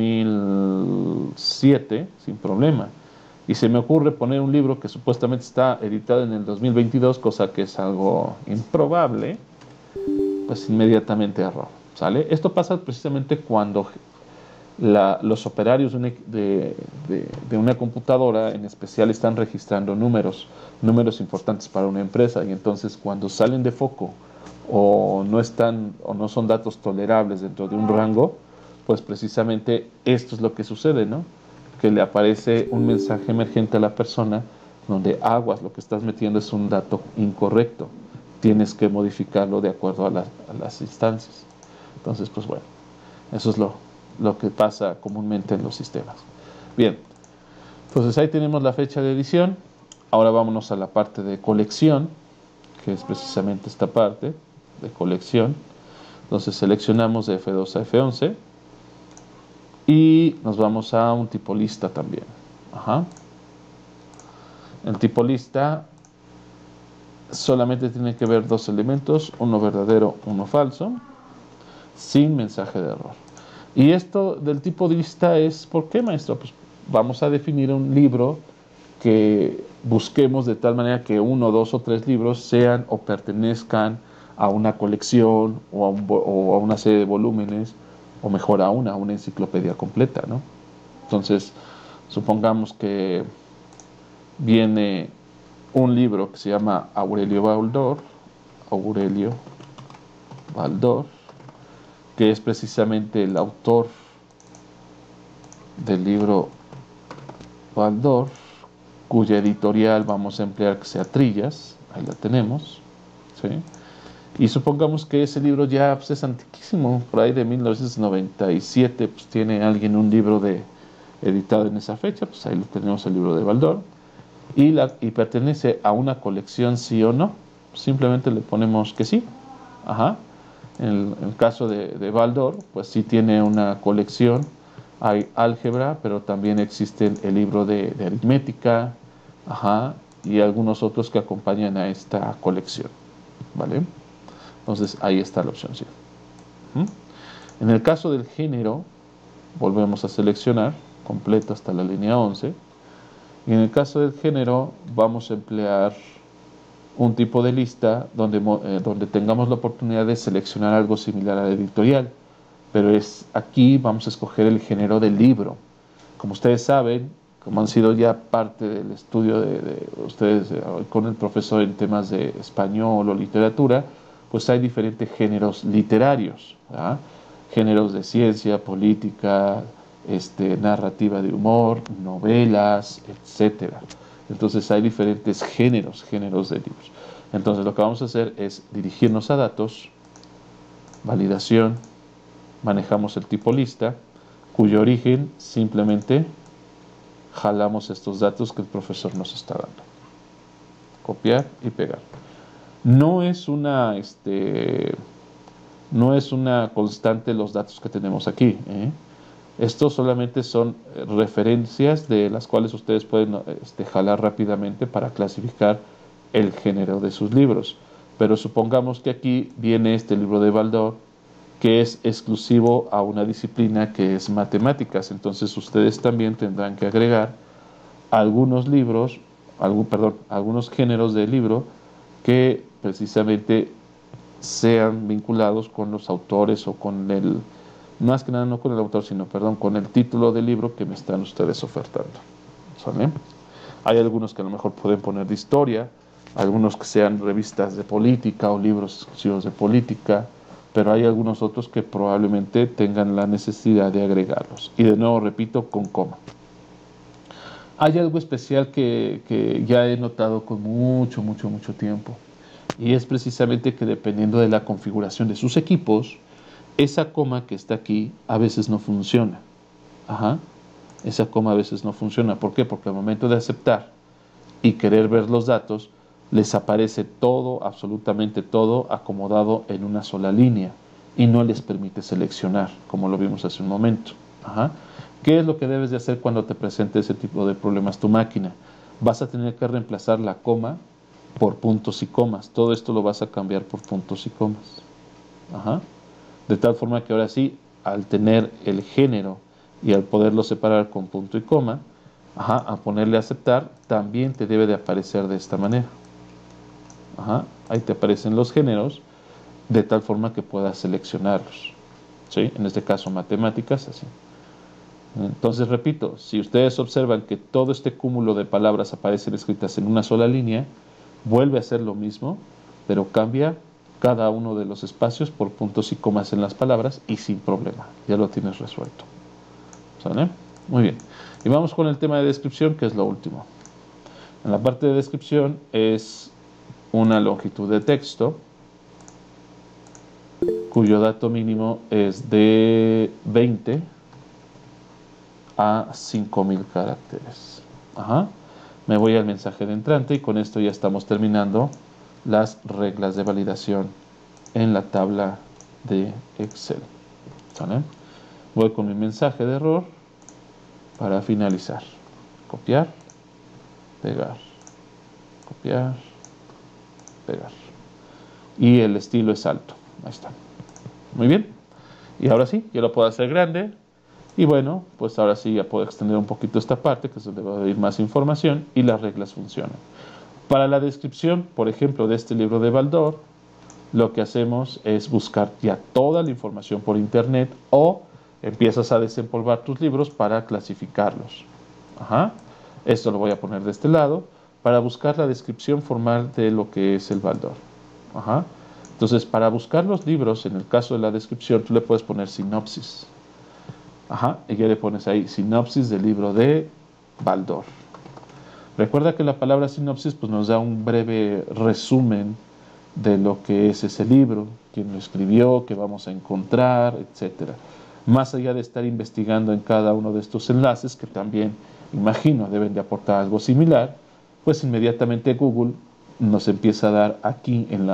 S1: 2007, sin problema. Y se me ocurre poner un libro que supuestamente está editado en el 2022, cosa que es algo improbable, pues inmediatamente error. ¿Sale? Esto pasa precisamente cuando los operarios de una computadora en especial están registrando números importantes para una empresa y entonces cuando salen de foco o no son datos tolerables dentro de un rango, pues precisamente esto es lo que sucede, ¿no? Que le aparece un mensaje emergente a la persona donde aguas, lo que estás metiendo es un dato incorrecto, tienes que modificarlo de acuerdo a las instancias. Entonces, pues bueno, eso es lo que pasa comúnmente en los sistemas. Bien, entonces ahí tenemos la fecha de edición. Ahora vámonos a la parte de colección, que es precisamente esta parte de colección. Entonces seleccionamos de F2 a F11 y nos vamos a un tipo lista también. Ajá. El tipo lista solamente tiene que ver dos elementos, uno verdadero, uno falso, sin mensaje de error. Y esto del tipo lista es, ¿por qué, maestro? Pues vamos a definir un libro que busquemos de tal manera que uno, dos o tres libros sean o pertenezcan a una colección o a una serie de volúmenes, o mejor aún, a una enciclopedia completa, ¿no? Entonces, supongamos que viene un libro que se llama Aurelio Baldor, que es precisamente el autor del libro Baldor, cuya editorial vamos a emplear que sea Trillas, ahí la tenemos, ¿sí? Y supongamos que ese libro ya pues, es antiquísimo, por ahí de 1997, pues tiene alguien un libro editado en esa fecha, pues ahí lo tenemos el libro de Baldor, y pertenece a una colección sí o no, simplemente le ponemos que sí, ajá. En el caso de Baldor, pues sí tiene una colección, hay álgebra, pero también existe el libro de aritmética, ajá, y algunos otros que acompañan a esta colección, ¿vale? Entonces ahí está la opción, sí. En el caso del género, volvemos a seleccionar completo hasta la línea 11, y en el caso del género vamos a emplear un tipo de lista donde tengamos la oportunidad de seleccionar algo similar a la editorial, pero aquí vamos a escoger el género del libro. Como ustedes saben, como han sido ya parte del estudio de ustedes con el profesor en temas de español o literatura, pues hay diferentes géneros literarios, ¿verdad? Géneros de ciencia, política, narrativa de humor, novelas, etcétera. Entonces hay diferentes géneros de libros. Entonces lo que vamos a hacer es dirigirnos a datos, validación, manejamos el tipo lista, cuyo origen simplemente jalamos estos datos que el profesor nos está dando. Copiar y pegar. No es una constante los datos que tenemos aquí, ¿eh? Estos solamente son referencias de las cuales ustedes pueden jalar rápidamente para clasificar el género de sus libros. Pero supongamos que aquí viene este libro de Baldor, que es exclusivo a una disciplina que es matemáticas. Entonces ustedes también tendrán que agregar algunos libros, algunos géneros de libro que precisamente sean vinculados con los autores o con el, más que nada no con el autor, sino, con el título del libro que me están ustedes ofertando. ¿Sale? Hay algunos que a lo mejor pueden poner de historia, algunos que sean revistas de política o libros exclusivos de política, pero hay algunos otros que probablemente tengan la necesidad de agregarlos. Y de nuevo repito, con coma. Hay algo especial que ya he notado con mucho tiempo, y es precisamente que dependiendo de la configuración de sus equipos, esa coma que está aquí a veces no funciona. Ajá. Esa coma a veces no funciona. ¿Por qué? Porque al momento de aceptar y querer ver los datos, les aparece todo, absolutamente todo, acomodado en una sola línea y no les permite seleccionar, como lo vimos hace un momento. Ajá. ¿Qué es lo que debes de hacer cuando te presente ese tipo de problemas tu máquina? Vas a tener que reemplazar la coma por puntos y comas. Todo esto lo vas a cambiar por puntos y comas. Ajá. De tal forma que ahora sí, al tener el género y al poderlo separar con punto y coma, a ponerle a aceptar, también te debe de aparecer de esta manera. Ahí te aparecen los géneros, de tal forma que puedas seleccionarlos. ¿Sí? En este caso, matemáticas, así. Entonces, repito, si ustedes observan que todo este cúmulo de palabras aparecen escritas en una sola línea, vuelve a hacer lo mismo, pero cambia cada uno de los espacios por puntos y comas en las palabras y sin problema. Ya lo tienes resuelto. ¿Sale? Muy bien. Y vamos con el tema de descripción, que es lo último. En la parte de descripción es una longitud de texto cuyo dato mínimo es de 20 a 5000 caracteres. Me voy al mensaje de entrante y con esto ya estamos terminando las reglas de validación en la tabla de Excel. ¿Sale? Voy con mi mensaje de error para finalizar. Copiar, pegar, copiar, pegar. Y el estilo es alto. Ahí está. Muy bien. Y ahora sí, ya lo puedo hacer grande. Y bueno, pues ahora sí ya puedo extender un poquito esta parte, que es donde va a ir más información y las reglas funcionan. Para la descripción, por ejemplo, de este libro de Baldor, lo que hacemos es buscar ya toda la información por internet o empiezas a desempolvar tus libros para clasificarlos. Esto lo voy a poner de este lado para buscar la descripción formal de lo que es el Baldor. Entonces, para buscar los libros, en el caso de la descripción, tú le puedes poner sinopsis. Y ya le pones ahí sinopsis del libro de Baldor. Recuerda que la palabra sinopsis pues, nos da un breve resumen de lo que es ese libro, quién lo escribió, qué vamos a encontrar, etc. Más allá de estar investigando en cada uno de estos enlaces, que también, imagino, deben de aportar algo similar, pues inmediatamente Google nos empieza a dar aquí en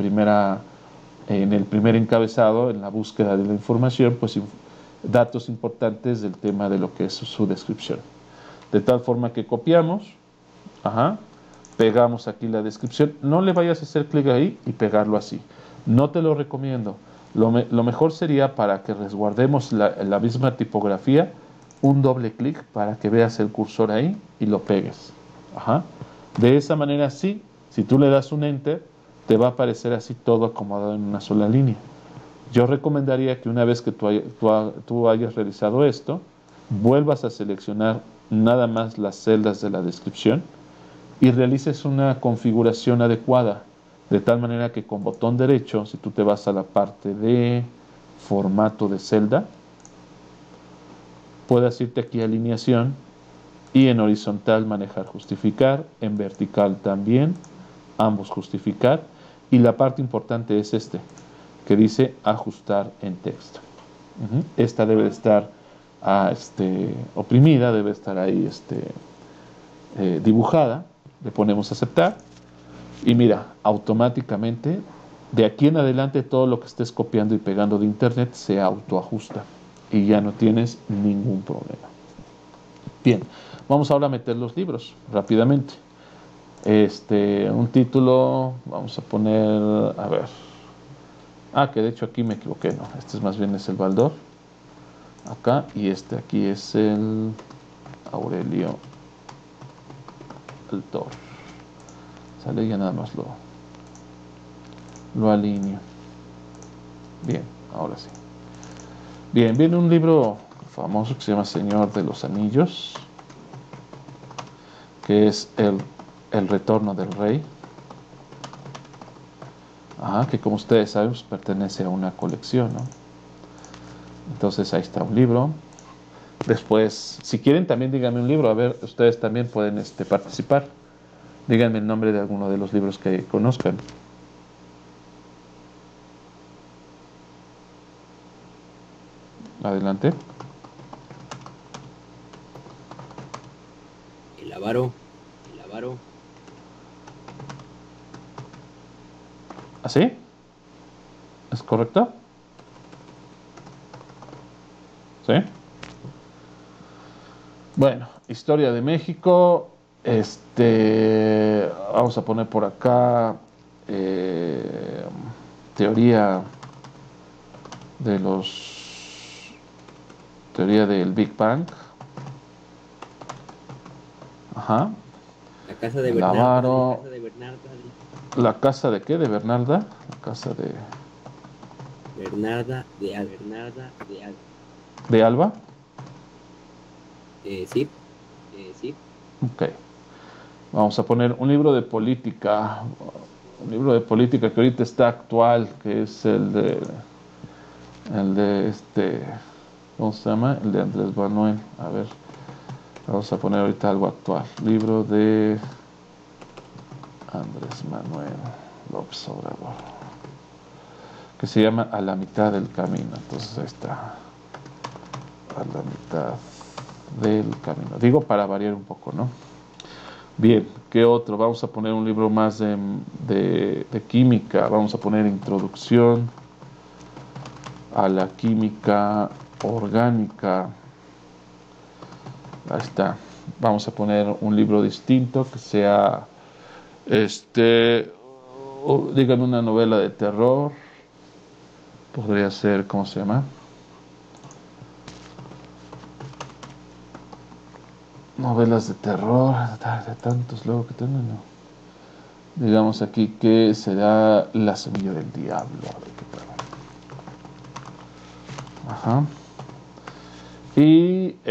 S1: el primer encabezado, en la búsqueda de la información, pues datos importantes del tema de lo que es su descripción. De tal forma que copiamos, pegamos aquí la descripción. No le vayas a hacer clic ahí y pegarlo así. No te lo recomiendo. Lo mejor sería, para que resguardemos la misma tipografía, un doble clic para que veas el cursor ahí y lo pegues. De esa manera sí Si tú le das un enter, te va a aparecer así todo acomodado en una sola línea. Yo recomendaría que una vez que tú hayas realizado esto, vuelvas a seleccionar nada más las celdas de la descripción y realices una configuración adecuada, de tal manera que con botón derecho, si tú te vas a la parte de formato de celda, puedas irte aquí a alineación y en horizontal manejar justificar, en vertical también, ambos justificar, y la parte importante es que dice ajustar en texto. Esta debe estar oprimida, debe estar ahí dibujada, le ponemos aceptar y mira, automáticamente de aquí en adelante todo lo que estés copiando y pegando de internet se autoajusta y ya no tienes ningún problema. Bien, vamos ahora a meter los libros rápidamente. Un título, vamos a poner, a ver. Que de hecho aquí me equivoqué, no, este es más bien es el Baldor. Acá, y aquí es el Aurelio el Tor. Sale, ya nada más lo alineo. Bien, ahora sí. Bien, viene un libro famoso que se llama Señor de los Anillos, que es el Retorno del Rey. Que como ustedes saben, pues, pertenece a una colección, ¿no? Entonces ahí está un libro. Después, si quieren también díganme un libro. A ver, ustedes también pueden participar. Díganme el nombre de alguno de los libros que conozcan. Adelante.
S4: El avaro.
S1: ¿Así? ¿Es correcto? ¿Sí? Bueno, historia de México. Vamos a poner por acá teoría del Big Bang. Ajá.
S4: La casa de
S1: El
S4: Bernarda.
S1: avaro. ¿La casa de qué? ¿De Bernarda? La casa de
S4: Bernarda de Alba.
S1: ¿De Alba?
S4: Sí.
S1: Ok. Vamos a poner un libro de política. Un libro de política que ahorita está actual, que es el de ¿cómo se llama? El de Andrés Manuel. A ver, vamos a poner ahorita algo actual. Libro de Andrés Manuel López Obrador, que se llama A la mitad del camino. Entonces ahí está. A la mitad del camino. Digo para variar un poco, ¿no? Bien, ¿qué otro? Vamos a poner un libro más de química. Vamos a poner Introducción a la química orgánica. Ahí está. Vamos a poner un libro distinto que sea, díganme una novela de terror. Podría ser, ¿cómo se llama? Novelas de terror, de tantos luego que tengo, ¿no? Digamos aquí que será La semilla del diablo. A ver qué tal. Ajá. Y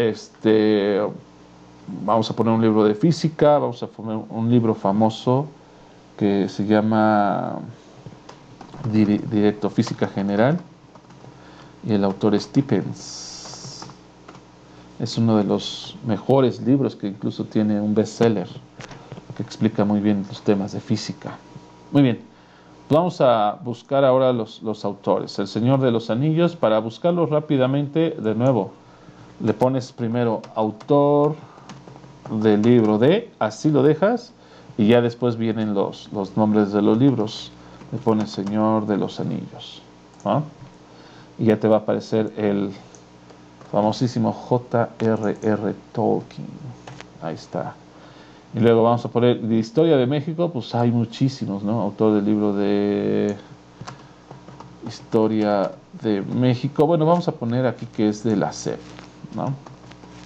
S1: vamos a poner un libro de física, vamos a poner un libro famoso que se llama Directo Física General y el autor es Stephens. Es uno de los mejores libros que incluso tiene un bestseller que explica muy bien los temas de física. Muy bien, vamos a buscar ahora los autores. El Señor de los Anillos, para buscarlos rápidamente, de nuevo, le pones primero autor del libro así lo dejas, y ya después vienen los nombres de los libros. Le pones Señor de los Anillos, ¿no? Y ya te va a aparecer el famosísimo J.R.R. Tolkien. Ahí está. Y luego vamos a poner de Historia de México, pues hay muchísimos, ¿no? Autor del libro de Historia de México. Bueno, vamos a poner aquí que es de la SEP, ¿no?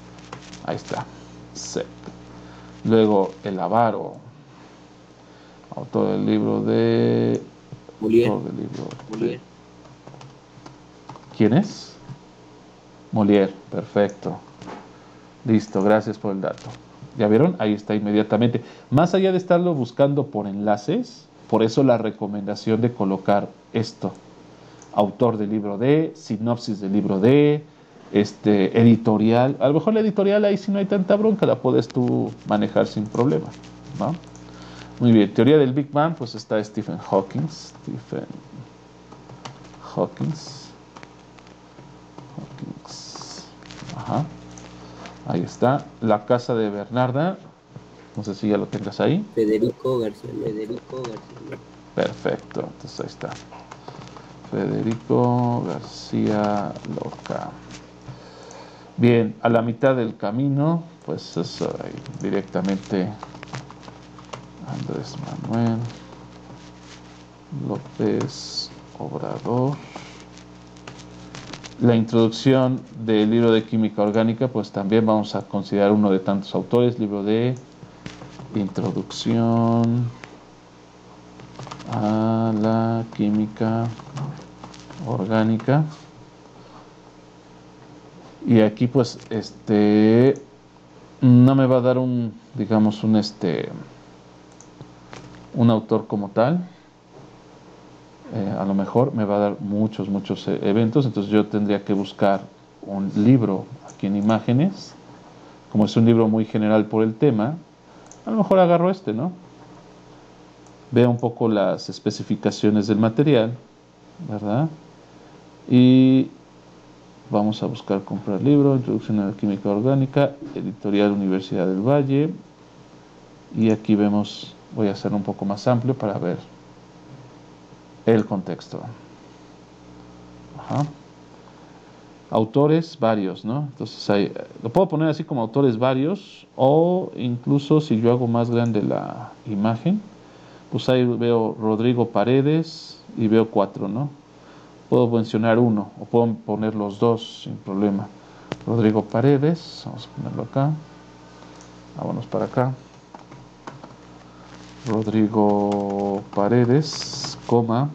S1: Ahí está, SEP. Luego el avaro. Autor del libro de...
S2: Molière.
S1: Autor del libro de...
S2: Molière.
S1: ¿Quién es? Molière, perfecto. Listo, gracias por el dato. ¿Ya vieron? Ahí está inmediatamente. Más allá de estarlo buscando por enlaces, por eso la recomendación de colocar esto. Autor del libro de, sinopsis del libro de, editorial. A lo mejor la editorial ahí si no hay tanta bronca, la puedes tú manejar sin problema, ¿no? Muy bien, teoría del Big Bang, pues está Stephen Hawking. Ajá. Ahí está. La casa de Bernarda. No sé si ya lo tengas ahí.
S2: Federico García Lorca.
S1: Perfecto. Entonces ahí está. Federico García Lorca. Bien, a la mitad del camino, pues eso ahí, directamente Andrés Manuel López Obrador. La introducción del libro de química orgánica, pues también vamos a considerar uno de tantos autores, libro de introducción a la química orgánica. Y aquí pues no me va a dar un, digamos, un autor como tal. A lo mejor me va a dar muchos eventos, entonces yo tendría que buscar un libro aquí en imágenes. Como es un libro muy general por el tema, a lo mejor agarro ¿no? Veo un poco las especificaciones del material, ¿verdad? Y vamos a buscar comprar libro, Introducción a la Química Orgánica, Editorial Universidad del Valle. Y aquí vemos, voy a hacerlo un poco más amplio para ver el contexto. Ajá. Autores varios, ¿no? Entonces lo puedo poner así como autores varios, o incluso si yo hago más grande la imagen, pues ahí veo Rodrigo Paredes y veo 4, ¿no? Puedo mencionar uno o puedo poner los dos sin problema. Rodrigo Paredes, vamos a ponerlo acá. Vámonos para acá. Rodrigo Paredes, coma,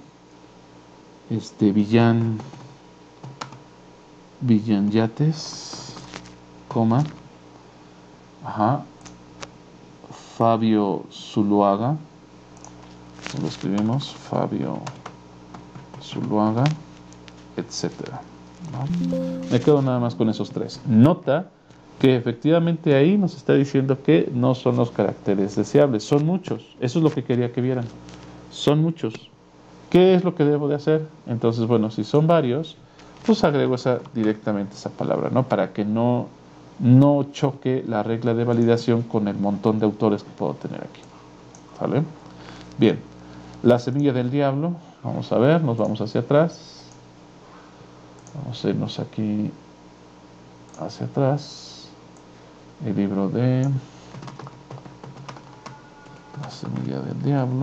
S1: Villan Yates, coma, ajá, Fabio Zuluaga, lo escribimos, Fabio Zuluaga, etcétera, ¿no? Me quedo nada más con esos 3. Nota que efectivamente ahí nos está diciendo que no son los caracteres deseables, son muchos. Eso es lo que quería que vieran. Son muchos. ¿Qué es lo que debo de hacer? Entonces, bueno, si son varios, pues agrego directamente esa palabra, ¿no? Para que no choque la regla de validación con el montón de autores que puedo tener aquí. ¿Vale? Bien. La semilla del diablo. Vamos a ver, nos vamos hacia atrás. Vamos a irnos aquí hacia atrás. El libro de La semilla del diablo.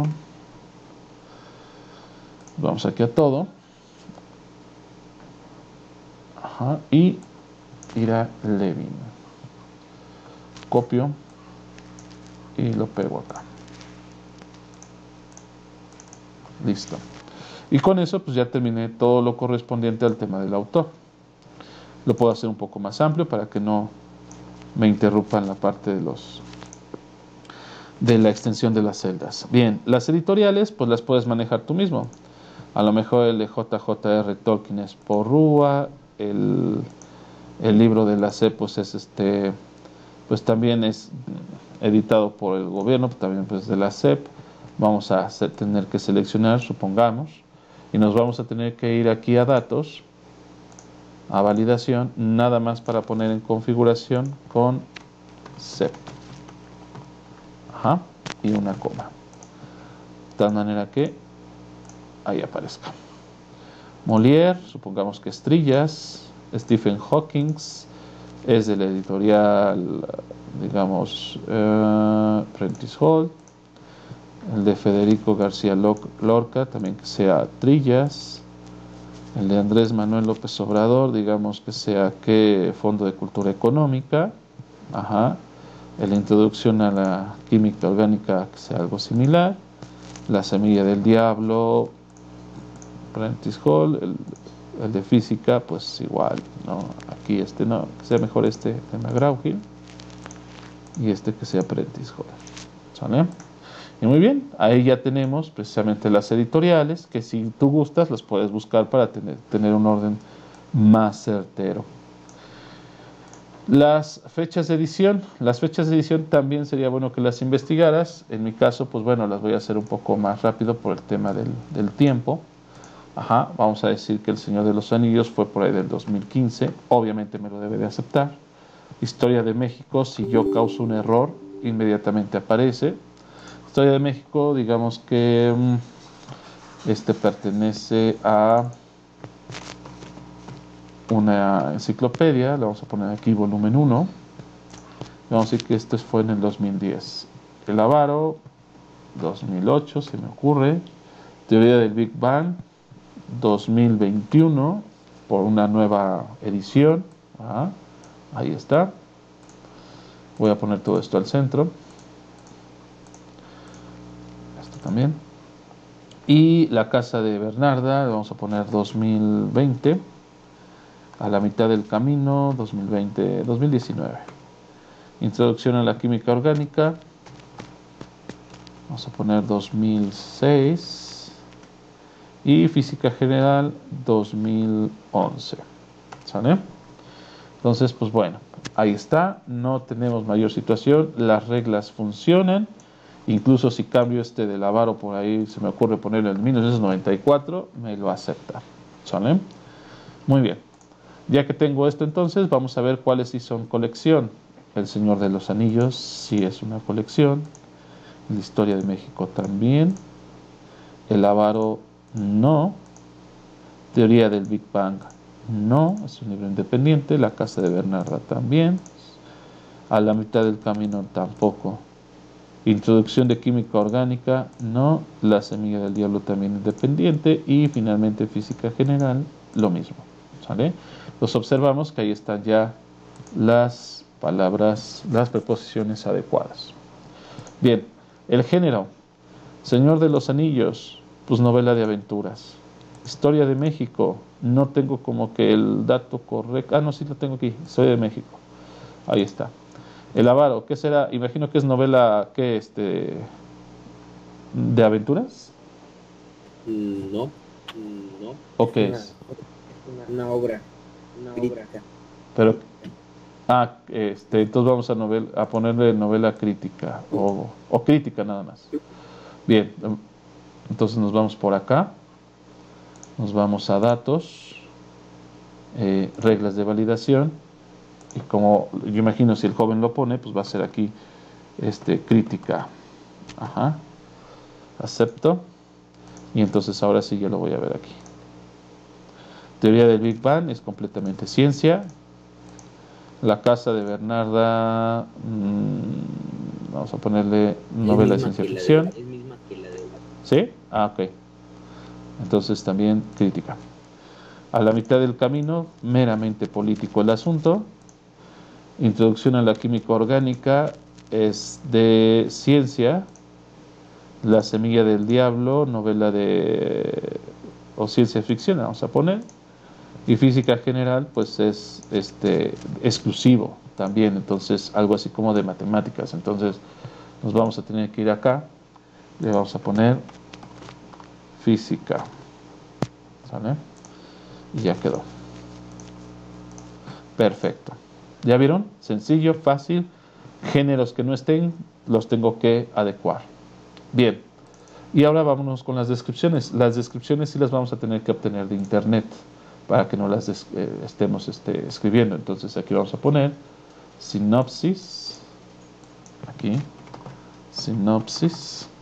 S1: Vamos aquí a todo. Ajá. Y Ira Levin. Copio y lo pego acá. Listo. Y con eso pues ya terminé todo lo correspondiente al tema del autor. Lo puedo hacer un poco más amplio para que no me interrumpan la parte de la extensión de las celdas. Bien, las editoriales pues las puedes manejar tú mismo. A lo mejor el de JJR Tolkien es Porrúa, el libro de la SEP pues es pues también es editado por el gobierno, también pues de la SEP. Vamos a tener que seleccionar, supongamos, y nos vamos a tener que ir aquí a datos, a validación, nada más para poner en configuración con SEP. Ajá, y una coma. De tal manera que ahí aparezca. Molière, supongamos que es Trillas. Stephen Hawking es de la editorial, digamos, Prentice Hall. El de Federico García Lorca, también que sea Trillas. El de Andrés Manuel López Obrador, digamos que sea que Fondo de Cultura Económica. Ajá. La introducción a la química orgánica, que sea algo similar. La semilla del diablo, Prentice Hall, el de física, pues igual, ¿no? Aquí no, que sea mejor de McGraw-Hill, y que sea Prentice Hall, ¿sale? Y muy bien, ahí ya tenemos precisamente las editoriales, que si tú gustas las puedes buscar para tener un orden más certero. Las fechas de edición también sería bueno que las investigaras. En mi caso, pues bueno, las voy a hacer un poco más rápido por el tema del tiempo. Ajá, vamos a decir que El Señor de los Anillos fue por ahí del 2015. Obviamente me lo debe de aceptar. Historia de México, si yo causo un error, inmediatamente aparece. Historia de México, digamos que pertenece a una enciclopedia. Le vamos a poner aquí volumen 1. Vamos a decir que este fue en el 2010. El Avaro, 2008, se me ocurre. Teoría del Big Bang, 2021, por una nueva edición. Ajá, ahí está. Voy a poner todo esto al centro. Esto también. Y La Casa de Bernarda, le vamos a poner 2020. A la mitad del camino, 2019. Introducción a la química orgánica, vamos a poner 2006. Y física general, 2011. ¿Sale? Entonces, pues bueno, ahí está. No tenemos mayor situación. Las reglas funcionan. Incluso si cambio del Avaro por ahí, se me ocurre ponerlo en 1994, me lo acepta. ¿Sale? Muy bien. Ya que tengo esto, entonces vamos a ver cuáles sí son colección. El Señor de los Anillos sí es una colección. La Historia de México también. El Avaro no. Teoría del Big Bang no, es un libro independiente. La Casa de Bernarda también. A la mitad del camino tampoco. Introducción de química orgánica no. La Semilla del Diablo también independiente. Y finalmente Física General, lo mismo. ¿Sale? Los observamos que ahí están ya las palabras, las preposiciones adecuadas. Bien, el género. Señor de los Anillos, pues novela de aventuras. Historia de México, no tengo como que el dato correcto. Ah, no, sí lo tengo aquí. Historia de México. Ahí está. El Avaro, ¿qué será? Imagino que es novela, ¿qué? ¿De aventuras?
S4: No, no.
S1: ¿O qué es?
S4: Una obra crítica.
S1: Pero, entonces vamos a ponerle novela crítica o crítica nada más. Bien, entonces nos vamos por acá. Nos vamos a datos, reglas de validación. Y como yo imagino si el joven lo pone, pues va a ser aquí crítica. Ajá. Acepto. Y entonces ahora sí yo lo voy a ver aquí. Teoría del Big Bang es completamente ciencia. La Casa de Bernarda, vamos a ponerle novela de ciencia ficción.
S4: Es misma que la de...
S1: ¿Sí? Ah, ok. Entonces también crítica. A la mitad del camino, meramente político el asunto. Introducción a la química orgánica es de ciencia. La Semilla del Diablo, novela o ciencia ficción, vamos a poner. Y Física General, pues es exclusivo también, entonces algo así como de matemáticas. Entonces nos vamos a tener que ir acá, le vamos a poner física, ¿sale? Y ya quedó. Perfecto. ¿Ya vieron? Sencillo, fácil. Géneros que no estén, los tengo que adecuar. Bien. Y ahora vámonos con las descripciones. Las descripciones sí las vamos a tener que obtener de internet para que no las estemos escribiendo. Entonces aquí vamos a poner sinopsis. Aquí. Sinopsis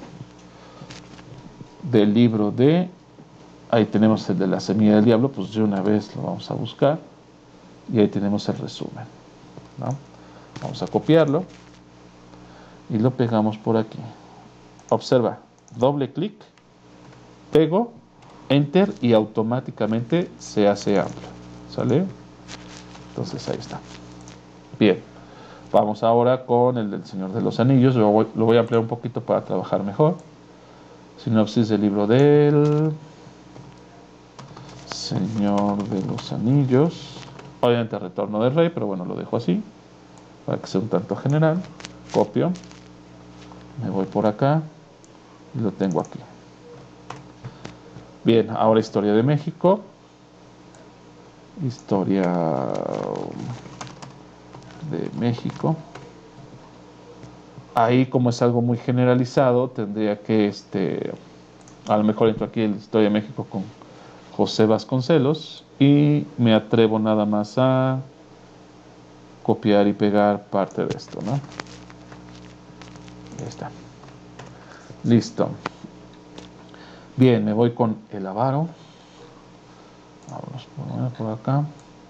S1: del libro de... Ahí tenemos el de La Semilla del Diablo. Pues de una vez lo vamos a buscar. Y ahí tenemos el resumen, ¿no? Vamos a copiarlo. Y lo pegamos por aquí. Observa. Doble clic. Pego. Enter y automáticamente se hace amplio. ¿Sale? Entonces ahí está. Bien. Vamos ahora con el del Señor de los Anillos. Lo voy a ampliar un poquito para trabajar mejor. Sinopsis del libro del Señor de los Anillos. Obviamente Retorno del Rey, pero bueno, lo dejo así para que sea un tanto general. Copio, me voy por acá y lo tengo aquí. Bien, ahora historia de México. Historia de México. Ahí, como es algo muy generalizado, tendría que a lo mejor entro aquí en la historia de México con José Vasconcelos y me atrevo nada más a copiar y pegar parte de esto, ¿no? Ahí está. Listo. Bien, me voy con el avaro. Vamos por acá.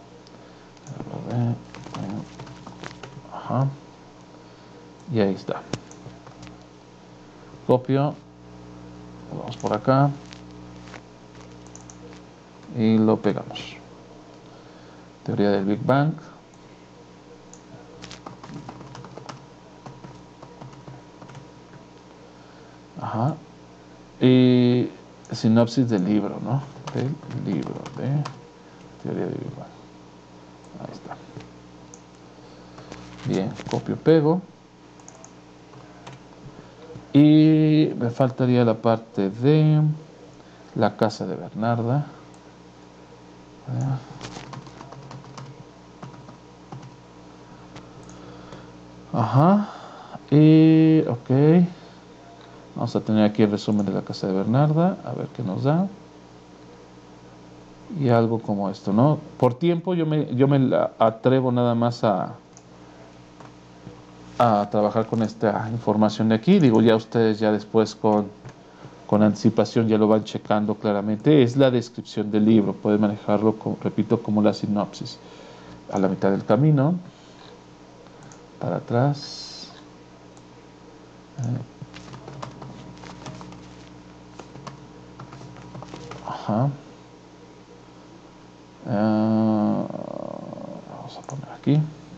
S1: Ajá. Y ahí está. Copio. Vamos por acá. Y lo pegamos. Teoría del Big Bang. Ajá. Y sinopsis del libro, ¿no? Del libro de teoría del Big Bang. Ahí está. Bien, copio, pego. Y me faltaría la parte de la casa de Bernarda. Ajá. Y ok. Vamos a tener aquí el resumen de la casa de Bernarda. A ver qué nos da. Y algo como esto, ¿no? Por tiempo yo me atrevo nada más a trabajar con esta información de aquí. Digo, ya ustedes ya después con anticipación ya lo van checando claramente. Es la descripción del libro. Pueden manejarlo, repito, como la sinopsis. A la mitad del camino. Para atrás. Ajá. Vamos a poner aquí.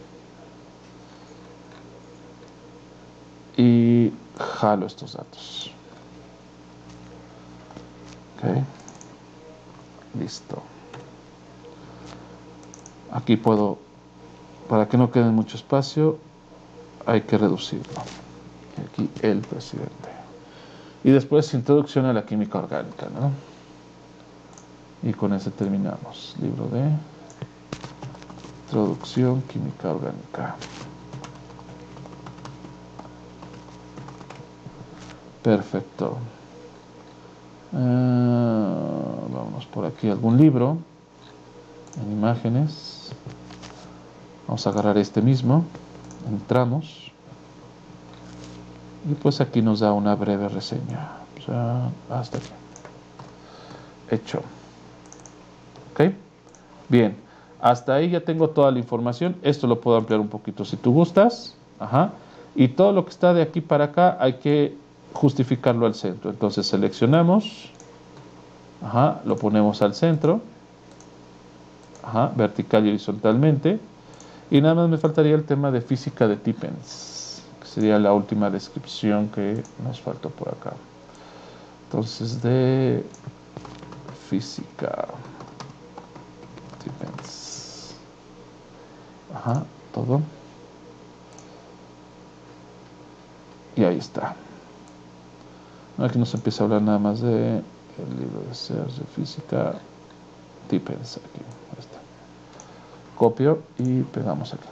S1: Y jalo estos datos. Ok. Listo. Aquí puedo, para que no quede mucho espacio, hay que reducirlo. Y aquí el presidente. Y después introducción a la química orgánica, ¿no? Y con ese terminamos. Libro de introducción química orgánica. Perfecto. Vámonos por aquí. ¿Algún libro? En imágenes. Vamos a agarrar este mismo. Entramos. Y pues aquí nos da una breve reseña. O sea, hasta aquí. Hecho. ¿Ok? Bien. Hasta ahí ya tengo toda la información. Esto lo puedo ampliar un poquito si tú gustas. Ajá. Y todo lo que está de aquí para acá hay que justificarlo al centro. Entonces seleccionamos. Ajá. Lo ponemos al centro. Ajá. Vertical y horizontalmente. Y nada más me faltaría el tema de física de Tippens, que sería la última descripción que nos faltó por acá. Entonces, de física Tippens. Ajá, todo. Y ahí está. Aquí nos empieza a hablar nada más de el libro de Sears de física Tippens. Aquí, ahí está. Copio y pegamos aquí.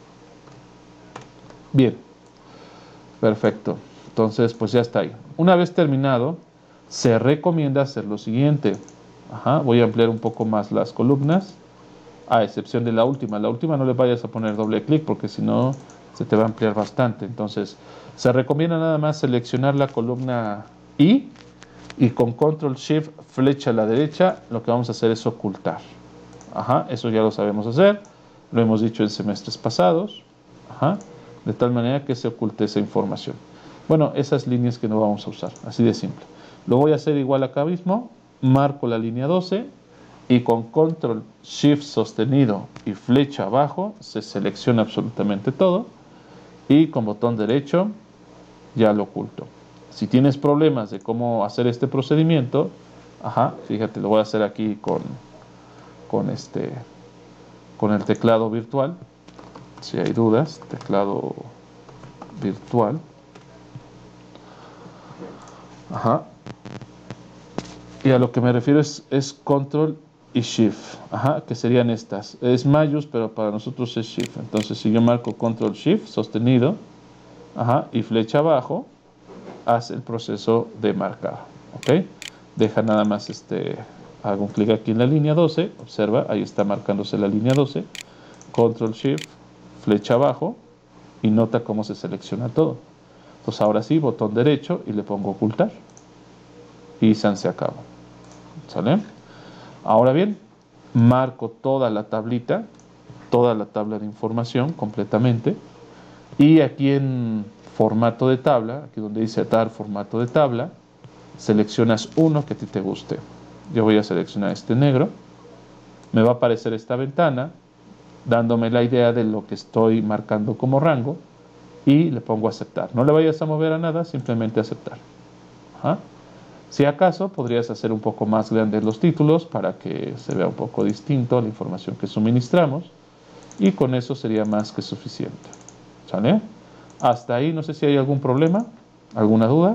S1: Bien, perfecto. Entonces, pues ya está ahí. Una vez terminado, se recomienda hacer lo siguiente. Ajá, voy a ampliar un poco más las columnas, a excepción de la última. La última no le vayas a poner doble clic porque si no se te va a ampliar bastante. Entonces, se recomienda nada más seleccionar la columna I y con Control Shift flecha a la derecha, lo que vamos a hacer es ocultar. Ajá, eso ya lo sabemos hacer, lo hemos dicho en semestres pasados. Ajá, de tal manera que se oculte esa información. Bueno, esas líneas que no vamos a usar, así de simple. Lo voy a hacer igual acá mismo, marco la línea 12 y con Control Shift sostenido y flecha abajo se selecciona absolutamente todo y con botón derecho ya lo oculto. Si tienes problemas de cómo hacer este procedimiento, fíjate, lo voy a hacer aquí con el teclado virtual. Si hay dudas, teclado virtual. Y a lo que me refiero es control y shift, que serían estas. Es mayús, pero para nosotros es shift. Entonces, si yo marco control shift sostenido, y flecha abajo, hace el proceso de marcar, ¿ok? Deja nada más hago un clic aquí en la línea 12, observa, ahí está marcándose la línea 12, control shift, flecha abajo, y nota cómo se selecciona todo. Entonces ahora sí, botón derecho y le pongo ocultar, y se acabó, ¿sale? Ahora bien, marco toda la tablita, toda la tabla de información completamente, y aquí en formato de tabla, aquí donde dice dar formato de tabla, seleccionas uno que a ti te guste. Yo voy a seleccionar este negro, me va a aparecer esta ventana, dándome la idea de lo que estoy marcando como rango, y le pongo aceptar. No le vayas a mover a nada, simplemente aceptar. Si acaso, podrías hacer un poco más grandes los títulos para que se vea un poco distinto la información que suministramos, y con eso sería más que suficiente. ¿Sale? Hasta ahí, no sé si hay algún problema, alguna duda.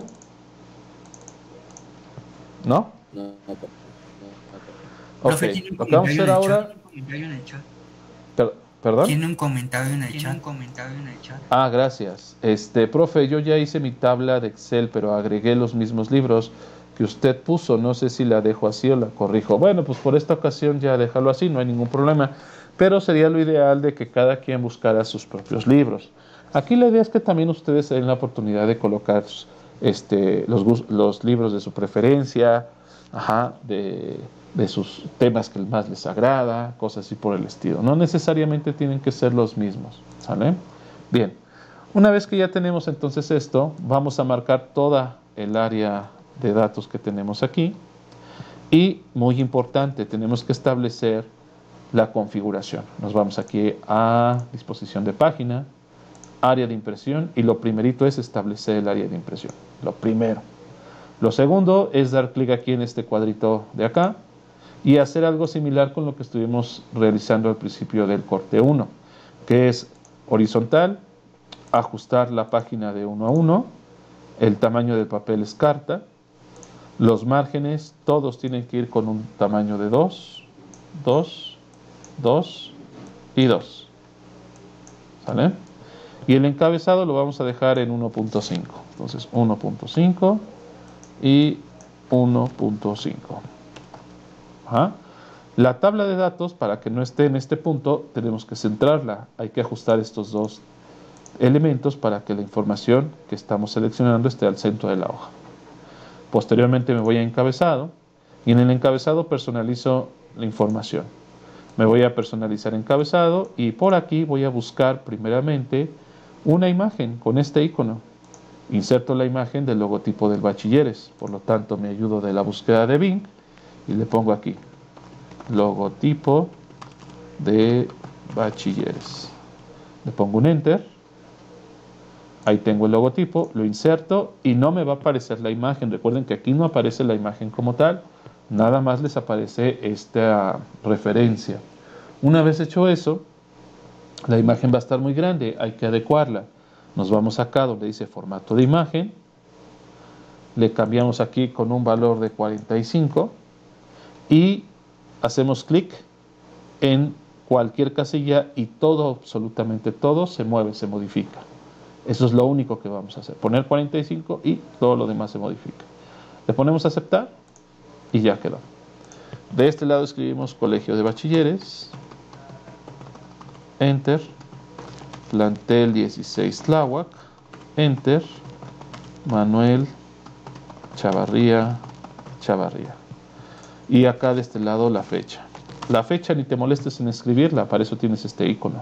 S1: ¿No?
S4: No,
S1: Ok,
S3: Profe, ¿tiene un
S1: lo que vamos a hacer
S3: comentario
S1: ahora...
S3: en el chat?
S1: ¿Perdón?
S3: Tiene un comentario en el chat.
S1: Ah, gracias. Profe, yo ya hice mi tabla de Excel, pero agregué los mismos libros que usted puso. No sé si la dejo así o la corrijo. Bueno, pues por esta ocasión ya déjalo así, no hay ningún problema. Pero sería lo ideal de que cada quien buscara sus propios libros. Aquí la idea es que también ustedes den la oportunidad de colocar los libros de su preferencia, de sus temas que más les agrada, cosas así por el estilo. No necesariamente tienen que ser los mismos, ¿sale? Bien, una vez que ya tenemos entonces esto, vamos a marcar toda el área de datos que tenemos aquí. Y, muy importante, tenemos que establecer la configuración. Nos vamos aquí a disposición de página, área de impresión, y lo primerito es establecer el área de impresión. Lo primero. Lo segundo es dar clic aquí en este cuadrito de acá y hacer algo similar con lo que estuvimos realizando al principio del corte 1, que es horizontal, ajustar la página de 1 a 1, el tamaño del papel es carta, los márgenes todos tienen que ir con un tamaño de 2, 2, 2 y 2. ¿Sale? Y el encabezado lo vamos a dejar en 1.5. Entonces 1.5 y 1.5. La tabla de datos, para que no esté en este punto, tenemos que centrarla. Hay que ajustar estos dos elementos para que la información que estamos seleccionando esté al centro de la hoja. Posteriormente me voy a encabezado, y en el encabezado personalizo la información. Me voy a personalizar encabezado, y por aquí voy a buscar primeramente una imagen con este icono. Inserto la imagen del logotipo del Bachilleres, por lo tanto me ayudo de la búsqueda de Bing y le pongo aquí logotipo de Bachilleres. Le pongo un enter, ahí tengo el logotipo, lo inserto y no me va a aparecer la imagen. Recuerden que aquí no aparece la imagen como tal, nada más les aparece esta referencia. Una vez hecho eso, la imagen va a estar muy grande, hay que adecuarla. Nos vamos acá donde dice formato de imagen, le cambiamos aquí con un valor de 45 y hacemos clic en cualquier casilla y todo, absolutamente todo, se mueve, se modifica. Eso es lo único que vamos a hacer, poner 45 y todo lo demás se modifica. Le ponemos aceptar y ya quedó. De este lado escribimos Colegio de Bachilleres, enter, plantel 16 Tláhuac, enter, Manuel Chavarría. Y acá de este lado la fecha. La fecha ni te molestes en escribirla, para eso tienes este icono.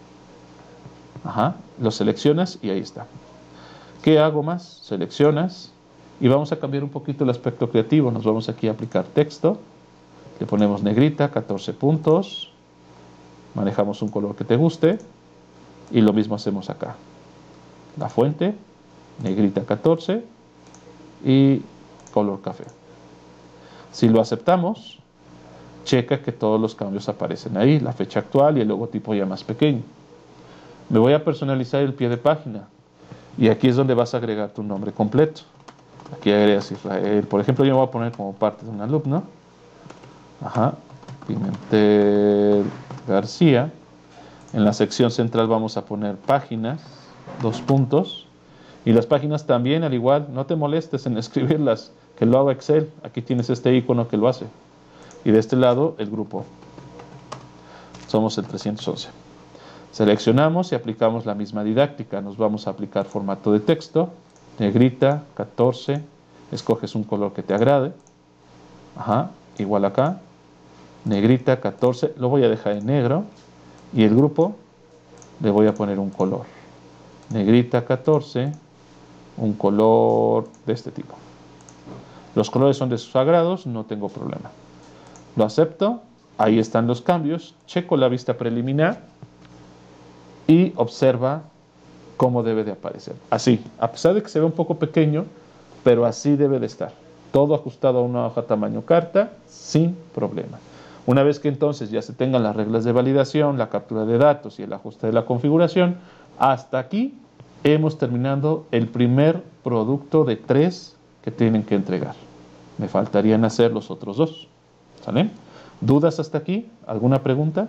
S1: Lo seleccionas y ahí está. ¿Qué hago más? Seleccionas y vamos a cambiar un poquito el aspecto creativo. Nos vamos aquí a aplicar texto, le ponemos negrita, 14 puntos, manejamos un color que te guste y lo mismo hacemos acá. La fuente, negrita 14 y color café. Si lo aceptamos, checa que todos los cambios aparecen ahí, la fecha actual y el logotipo ya más pequeño. Me voy a personalizar el pie de página y aquí es donde vas a agregar tu nombre completo. Aquí agregas Israel, por ejemplo, yo me voy a poner como parte de un alumno. Ajá, Pimentel García. En la sección central vamos a poner páginas, 2 puntos. Y las páginas también, al igual, no te molestes en escribirlas, que lo haga Excel. Aquí tienes este icono que lo hace. Y de este lado, el grupo. Somos el 311. Seleccionamos y aplicamos la misma didáctica. Nos vamos a aplicar formato de texto, negrita, 14. Escoges un color que te agrade. Ajá, igual acá. Negrita, 14. Lo voy a dejar en negro. Y el grupo le voy a poner un color. Negrita, 14. Un color de este tipo. Los colores son de sus agrados, no tengo problema. Lo acepto. Ahí están los cambios. Checo la vista preliminar. Y observa cómo debe de aparecer. Así, a pesar de que se ve un poco pequeño, pero así debe de estar. Todo ajustado a una hoja tamaño carta, sin problema. Una vez que entonces ya se tengan las reglas de validación, la captura de datos y el ajuste de la configuración, hasta aquí hemos terminado el primer producto de 3 que tienen que entregar. Me faltarían hacer los otros 2. ¿Sale? ¿Dudas hasta aquí? ¿Alguna pregunta?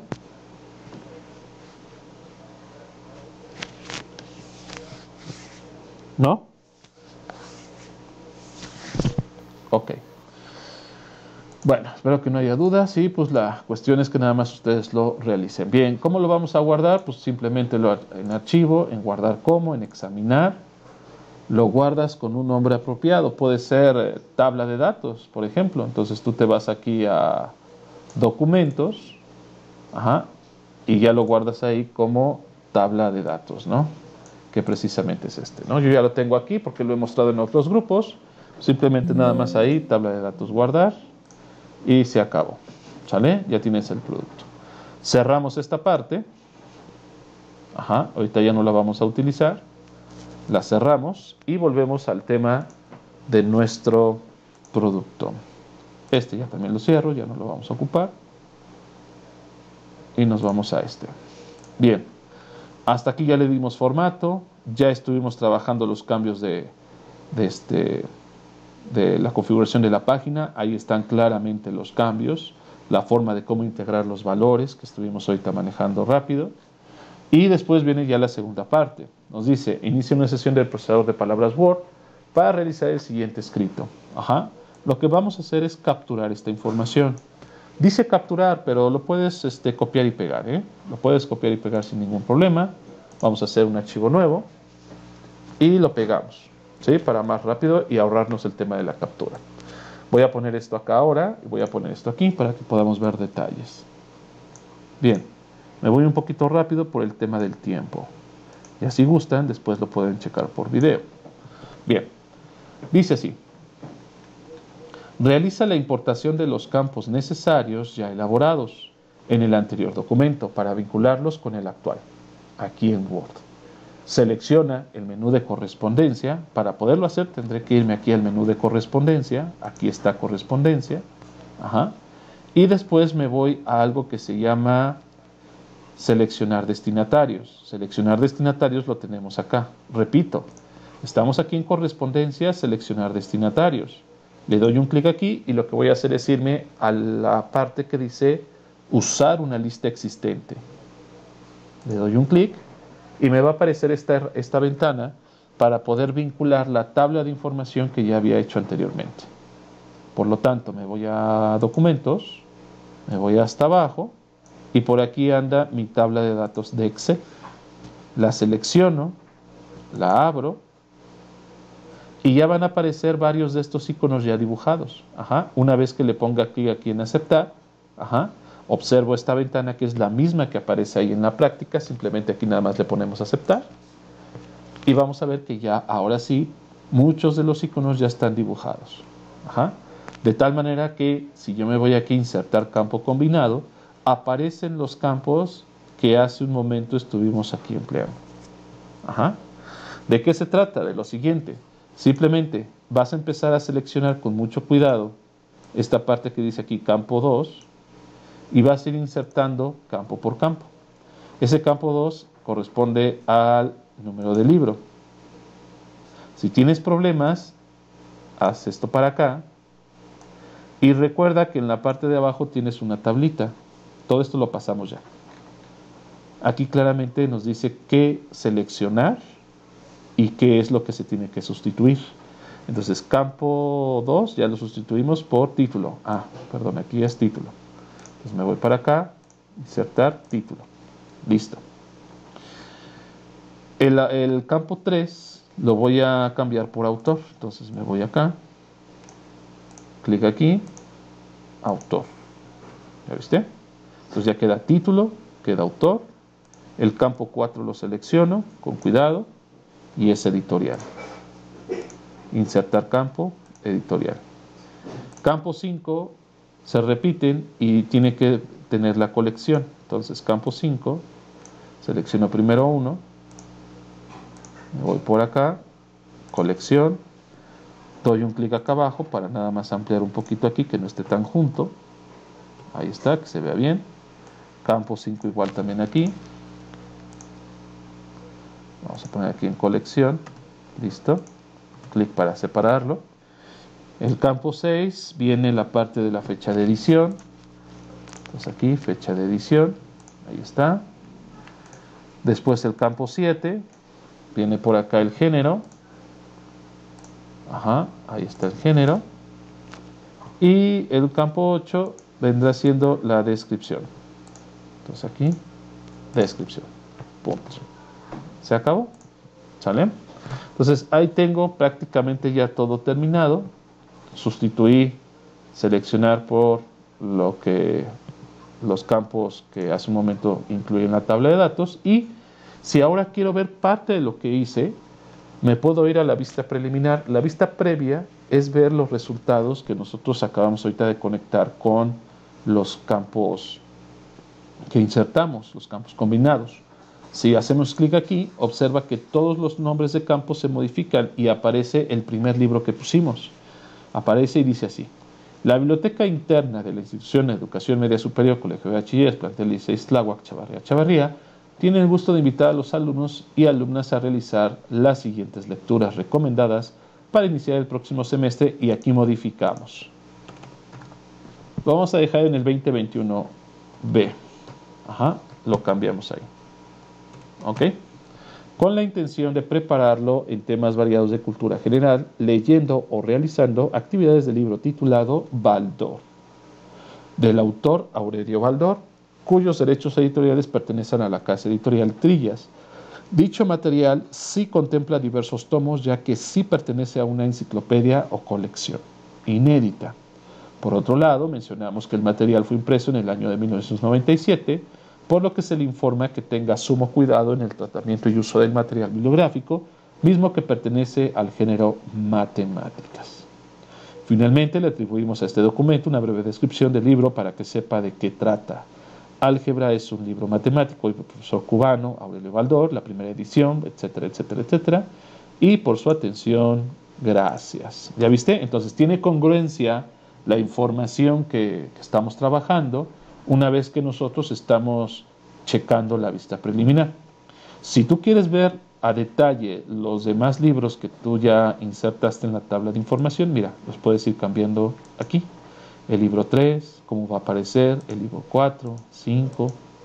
S1: ¿No? Ok. Bueno, espero que no haya dudas. Y pues la cuestión es que nada más ustedes lo realicen. Bien, ¿cómo lo vamos a guardar? Pues simplemente en archivo, en guardar como, en examinar. Lo guardas con un nombre apropiado. Puede ser tabla de datos, por ejemplo. Entonces tú te vas aquí a documentos. Ajá, y ya lo guardas ahí como tabla de datos, ¿no? Que precisamente es este, ¿no? Yo ya lo tengo aquí porque lo he mostrado en otros grupos. Simplemente nada más ahí, tabla de datos, guardar. Y se acabó. ¿Sale? Ya tienes el producto. Cerramos esta parte. Ajá, ahorita ya no la vamos a utilizar. La cerramos y volvemos al tema de nuestro producto. Este ya también lo cierro, ya no lo vamos a ocupar. Y nos vamos a este. Bien, hasta aquí ya le dimos formato. Ya estuvimos trabajando los cambios de la configuración de la página. Ahí están claramente los cambios, la forma de cómo integrar los valores que estuvimos ahorita manejando rápido. Y después viene ya la segunda parte. Nos dice, inicia una sesión del procesador de palabras Word para realizar el siguiente escrito. Ajá. Lo que vamos a hacer es capturar esta información. Dice capturar, pero lo puedes copiar y pegar, ¿eh? Lo puedes copiar y pegar sin ningún problema. Vamos a hacer un archivo nuevo y lo pegamos, ¿sí? Para más rápido y ahorrarnos el tema de la captura. Voy a poner esto acá ahora y voy a poner esto aquí para que podamos ver detalles. Bien, me voy un poquito rápido por el tema del tiempo. Y así gustan, después lo pueden checar por video. Bien, dice así. Realiza la importación de los campos necesarios ya elaborados en el anterior documento para vincularlos con el actual, aquí en Word. Selecciona el menú de correspondencia. Para poderlo hacer tendré que irme aquí al menú de correspondencia. Aquí está correspondencia. Ajá. Y después me voy a algo que se llama seleccionar destinatarios. Seleccionar destinatarios lo tenemos acá. Repito, estamos aquí en correspondencia, seleccionar destinatarios. Le doy un clic aquí y lo que voy a hacer es irme a la parte que dice usar una lista existente. Le doy un clic y me va a aparecer esta ventana para poder vincular la tabla de información que ya había hecho anteriormente. Por lo tanto, me voy a documentos, me voy hasta abajo y por aquí anda mi tabla de datos de Excel. La selecciono, la abro y ya van a aparecer varios de estos iconos ya dibujados. Ajá. Una vez que le ponga clic aquí en aceptar, ajá, observo esta ventana que es la misma que aparece ahí en la práctica. Simplemente aquí nada más le ponemos aceptar y vamos a ver que ya ahora sí muchos de los iconos ya están dibujados. Ajá. De tal manera que si yo me voy aquí a insertar campo combinado, aparecen los campos que hace un momento estuvimos aquí empleando. Ajá. ¿De qué se trata? De lo siguiente. Simplemente vas a empezar a seleccionar con mucho cuidado esta parte que dice aquí campo 2 y vas a ir insertando campo por campo. Ese campo 2 corresponde al número del libro. Si tienes problemas, haz esto para acá y recuerda que en la parte de abajo tienes una tablita. Todo esto lo pasamos ya. Aquí claramente nos dice qué seleccionar y qué es lo que se tiene que sustituir. Entonces campo 2 ya lo sustituimos por título. Perdón, aquí es título. Entonces me voy para acá, insertar título. Listo. El campo 3 lo voy a cambiar por autor. Entonces me voy acá, clic aquí, autor. ¿Ya viste? Entonces ya queda título, queda autor. El campo 4 lo selecciono con cuidado y es editorial. Insertar campo, editorial. Campo 5 se repiten y tiene que tener la colección. Entonces campo 5, selecciono primero uno, me voy por acá, colección, doy un clic acá abajo para nada más ampliar un poquito aquí, que no esté tan junto. Ahí está, que se vea bien. Campo 5 igual también aquí. Vamos a poner aquí en colección. Listo. Clic para separarlo. El campo 6 viene la parte de la fecha de edición. Entonces aquí, fecha de edición. Ahí está. Después el campo 7. Viene por acá el género. Ahí está el género. Y el campo 8 vendrá siendo la descripción. Entonces aquí, descripción. Punto. ¿Se acabó? ¿Sale? Entonces ahí tengo prácticamente ya todo terminado. Sustituí seleccionar por los campos que hace un momento incluí en la tabla de datos. Y si ahora quiero ver parte de lo que hice, me puedo ir a la vista preliminar. La vista previa es ver los resultados que nosotros acabamos ahorita de conectar con los campos que insertamos, los campos combinados. Si hacemos clic aquí, observa que todos los nombres de campos se modifican y aparece el primer libro que pusimos. Aparece y dice así: la biblioteca interna de la institución de educación media superior, colegio de bachiller, plantel 16 Tláhuac, Chavarría, tiene el gusto de invitar a los alumnos y alumnas a realizar las siguientes lecturas recomendadas para iniciar el próximo semestre, y aquí modificamos. Lo vamos a dejar en el 2021B. Lo cambiamos ahí. ¿Ok? Con la intención de prepararlo en temas variados de cultura general, leyendo o realizando actividades del libro titulado Baldor, del autor Aurelio Baldor, cuyos derechos editoriales pertenecen a la casa editorial Trillas. Dicho material sí contempla diversos tomos, ya que sí pertenece a una enciclopedia o colección inédita. Por otro lado, mencionamos que el material fue impreso en el año de 1997, por lo que se le informa que tenga sumo cuidado en el tratamiento y uso del material bibliográfico, mismo que pertenece al género matemáticas. Finalmente, le atribuimos a este documento una breve descripción del libro para que sepa de qué trata. Álgebra es un libro matemático del profesor cubano Aurelio Baldor, la primera edición, etcétera, etcétera, etcétera. Y por su atención, gracias. ¿Ya viste? Entonces tiene congruencia la información que estamos trabajando una vez que nosotros estamos checando la vista preliminar. Si tú quieres ver a detalle los demás libros que tú ya insertaste en la tabla de información, mira, los puedes ir cambiando aquí. El libro 3, cómo va a aparecer, el libro 4, 5,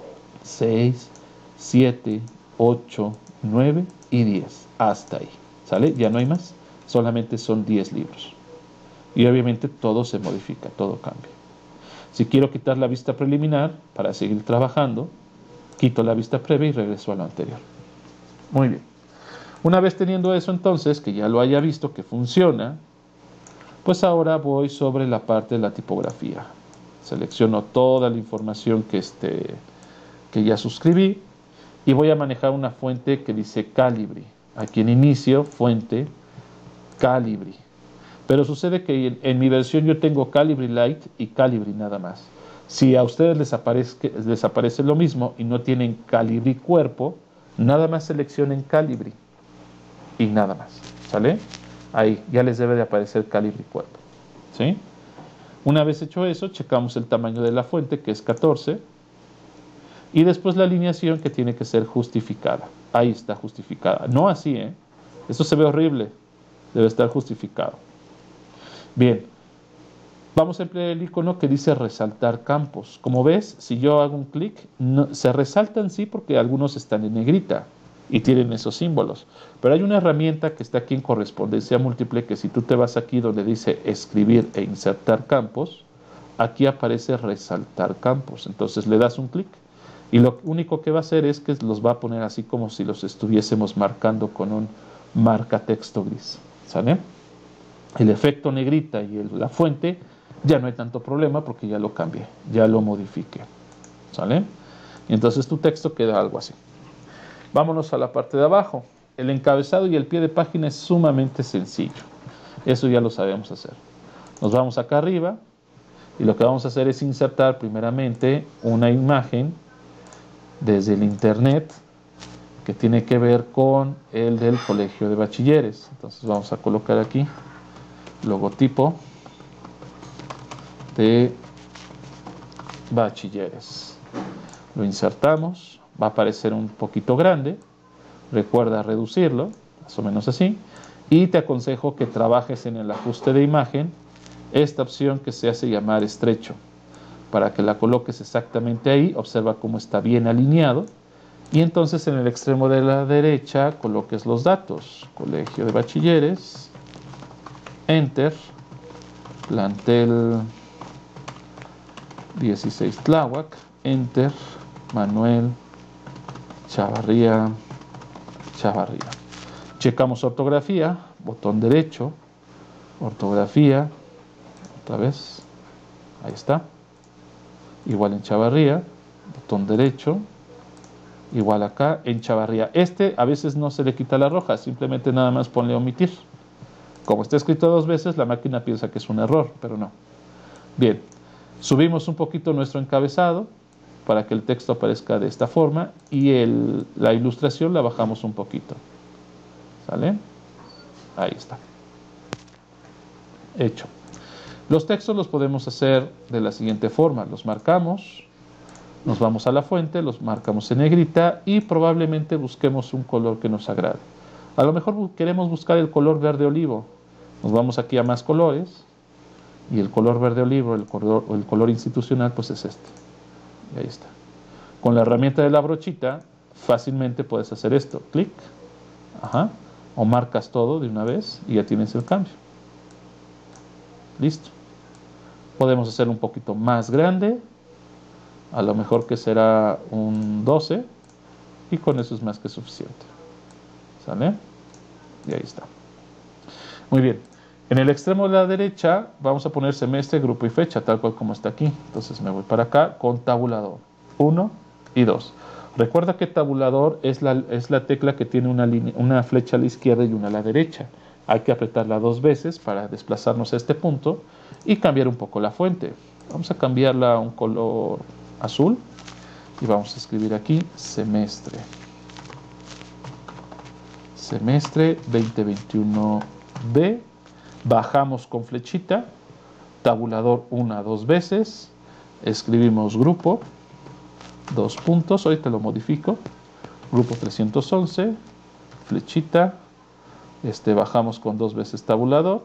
S1: 6, 7, 8, 9 y 10. Hasta ahí. ¿Sale? Ya no hay más. Solamente son 10 libros. Y obviamente todo se modifica, todo cambia. Si quiero quitar la vista preliminar para seguir trabajando, quito la vista previa y regreso a lo anterior. Muy bien. Una vez teniendo eso entonces, que ya lo haya visto que funciona, pues ahora voy sobre la parte de la tipografía. Selecciono toda la información que ya suscribí y voy a manejar una fuente que dice Calibri. Aquí en inicio, fuente Calibri. Pero sucede que en mi versión yo tengo Calibri Light y Calibri nada más. Si a ustedes les aparece lo mismo y no tienen Calibri cuerpo, nada más seleccionen Calibri y nada más. ¿Sale? Ahí, ya les debe de aparecer calibre y cuerpo. ¿Sí? Una vez hecho eso, checamos el tamaño de la fuente, que es 14, y después la alineación, que tiene que ser justificada. Ahí está justificada. No así, ¿eh? Esto se ve horrible. Debe estar justificado. Bien. Vamos a emplear el icono que dice resaltar campos. Como ves, si yo hago un clic, se resaltan sí porque algunos están en negrita y tienen esos símbolos. Pero hay una herramienta que está aquí en correspondencia múltiple que si tú te vas aquí donde dice escribir e insertar campos, aquí aparece resaltar campos. Entonces le das un clic y lo único que va a hacer es que los va a poner así como si los estuviésemos marcando con un marcatexto gris. ¿Sale? El efecto negrita y la fuente ya no hay tanto problema porque ya lo cambié, ya lo modifiqué. ¿Sale? Y entonces tu texto queda algo así. Vámonos a la parte de abajo. El encabezado y el pie de página es sumamente sencillo. Eso ya lo sabemos hacer. Nos vamos acá arriba y lo que vamos a hacer es insertar primeramente una imagen desde el internet que tiene que ver con el del Colegio de Bachilleres. Entonces vamos a colocar aquí logotipo de Bachilleres. Lo insertamos, va a aparecer un poquito grande, recuerda reducirlo, más o menos así, y te aconsejo que trabajes en el ajuste de imagen esta opción que se hace llamar estrecho, para que la coloques exactamente ahí. Observa cómo está bien alineado, y entonces en el extremo de la derecha coloques los datos: Colegio de Bachilleres, Enter, plantel 16 Tláhuac, Enter, Manuel Chavarría. Checamos ortografía, botón derecho, ortografía, otra vez, ahí está, igual en Chavarría, botón derecho, igual acá en Chavarría. A veces no se le quita la roja, simplemente nada más ponle omitir. Como está escrito 2 veces, la máquina piensa que es un error, pero no. Bien, subimos un poquito nuestro encabezado para que el texto aparezca de esta forma y la ilustración la bajamos un poquito. ¿Sale? Ahí está. Hecho. Los textos los podemos hacer de la siguiente forma. Los marcamos, nos vamos a la fuente, los marcamos en negrita y probablemente busquemos un color que nos agrade. A lo mejor queremos buscar el color verde olivo. Nos vamos aquí a más colores y el color verde olivo, el color institucional, pues es este. Y ahí está. Con la herramienta de la brochita fácilmente puedes hacer esto. Clic. Ajá. O marcas todo de una vez y ya tienes el cambio. Listo. Podemos hacerlo un poquito más grande. A lo mejor que será un 12. Y con eso es más que suficiente. ¿Sale? Y ahí está. Muy bien. En el extremo de la derecha vamos a poner semestre, grupo y fecha, tal cual como está aquí. Entonces me voy para acá con tabulador. 1 y 2. Recuerda que tabulador es la tecla que tiene una flecha a la izquierda y una a la derecha. Hay que apretarla 2 veces para desplazarnos a este punto y cambiar un poco la fuente. Vamos a cambiarla a un color azul y vamos a escribir aquí semestre. Semestre 2021B. Bajamos con flechita, tabulador 1 a 2 veces, escribimos grupo, 2 puntos, ahorita lo modifico, grupo 311, flechita, bajamos con 2 veces tabulador,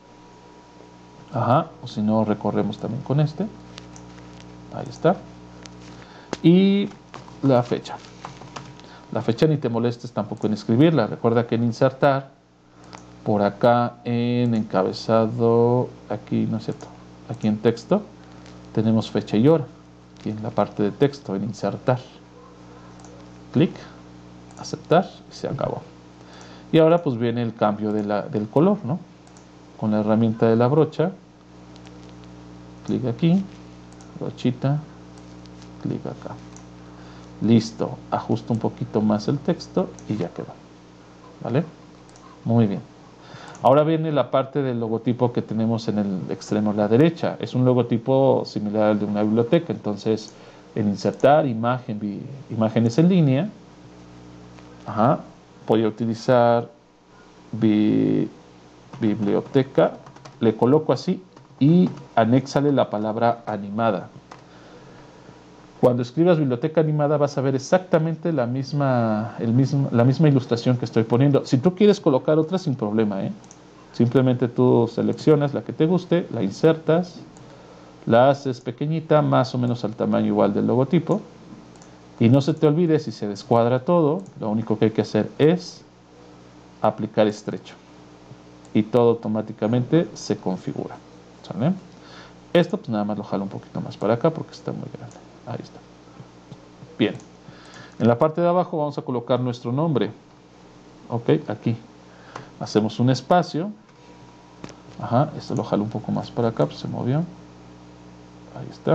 S1: ajá, o si no recorremos también con ahí está, y la fecha ni te molestes tampoco en escribirla. Recuerda que en insertar, por acá en encabezado, aquí no es cierto, aquí en texto tenemos fecha y hora, aquí en la parte de texto, en insertar, clic, aceptar y se acabó. Y ahora pues viene el cambio del color, ¿no? Con la herramienta de la brocha, clic aquí, brochita, clic acá. Listo, ajusto un poquito más el texto y ya quedó. ¿Vale? Muy bien. Ahora viene la parte del logotipo que tenemos en el extremo a la derecha. Es un logotipo similar al de una biblioteca. Entonces, en insertar imágenes en línea, voy a utilizar biblioteca, le coloco así y anéxale la palabra animada. Cuando escribas biblioteca animada vas a ver exactamente la misma ilustración que estoy poniendo. Si tú quieres colocar otra, sin problema, ¿eh? Simplemente tú seleccionas la que te guste, la insertas, la haces pequeñita, más o menos al tamaño igual del logotipo. Y no se te olvide, si se descuadra todo, lo único que hay que hacer es aplicar estrecho. Y todo automáticamente se configura. ¿Sale? Esto pues nada más lo jalo un poquito más para acá porque está muy grande. Ahí está. Bien. En la parte de abajo vamos a colocar nuestro nombre. Ok, aquí. Hacemos un espacio. Ajá, esto lo jalo un poco más para acá, pues se movió. Ahí está.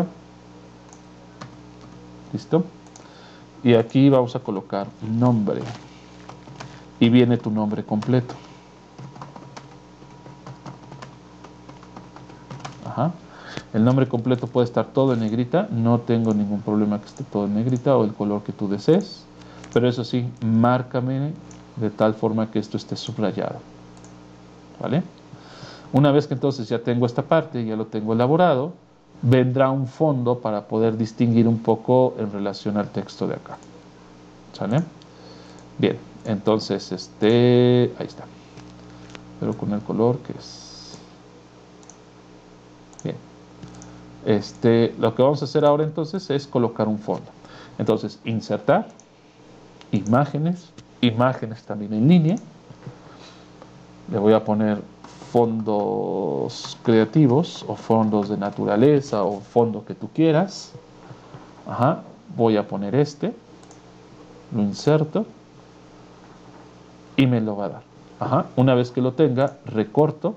S1: Listo. Y aquí vamos a colocar nombre. Y viene tu nombre completo. Ajá. El nombre completo puede estar todo en negrita. No tengo ningún problema que esté todo en negrita o el color que tú desees. Pero eso sí, márcame de tal forma que esto esté subrayado. ¿Vale? Una vez que entonces ya tengo esta parte, ya lo tengo elaborado, vendrá un fondo para poder distinguir un poco en relación al texto de acá. ¿Sale? Bien, entonces ahí está. Pero con el color que es... Bien. Lo que vamos a hacer ahora entonces es colocar un fondo. Entonces, insertar, imágenes, imágenes también en línea. Le voy a poner fondos creativos o fondos de naturaleza o fondo que tú quieras. Ajá. Voy a poner lo inserto y me lo va a dar. Ajá. Una vez que lo tenga, recorto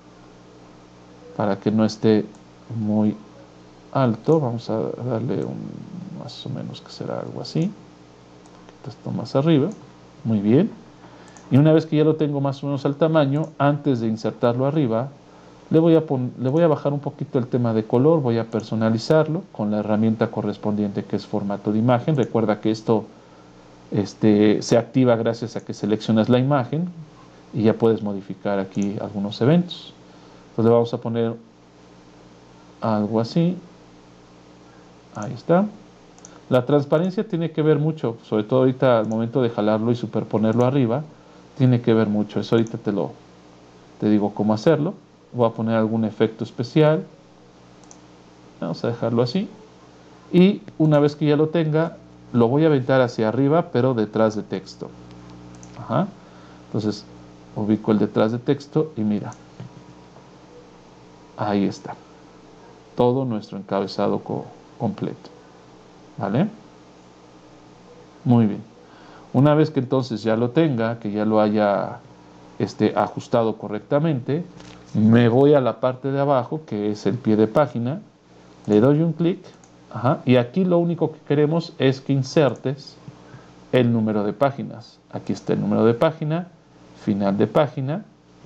S1: para que no esté muy alto. Vamos a darle más o menos que será algo así. Esto más arriba. Muy bien. Y una vez que ya lo tengo más o menos al tamaño, antes de insertarlo arriba, le voy a bajar un poquito el tema de color, voy a personalizarlo con la herramienta correspondiente que es formato de imagen. Recuerda que esto se activa gracias a que seleccionas la imagen y ya puedes modificar aquí algunos eventos. Entonces le vamos a poner algo así. Ahí está. La transparencia tiene que ver mucho, sobre todo ahorita al momento de jalarlo y superponerlo arriba, tiene que ver mucho. Eso ahorita te digo cómo hacerlo. Voy a poner algún efecto especial. Vamos a dejarlo así. Y una vez que ya lo tenga, lo voy a aventar hacia arriba, pero detrás de texto. Ajá. Entonces, ubico el detrás de texto y mira. Ahí está. Todo nuestro encabezado completo. ¿Vale? Muy bien. Una vez que entonces ya lo tenga, que ya lo haya ajustado correctamente, me voy a la parte de abajo, que es el pie de página, le doy un clic, y aquí lo único que queremos es que insertes el número de páginas. Aquí está el número de página, final de página.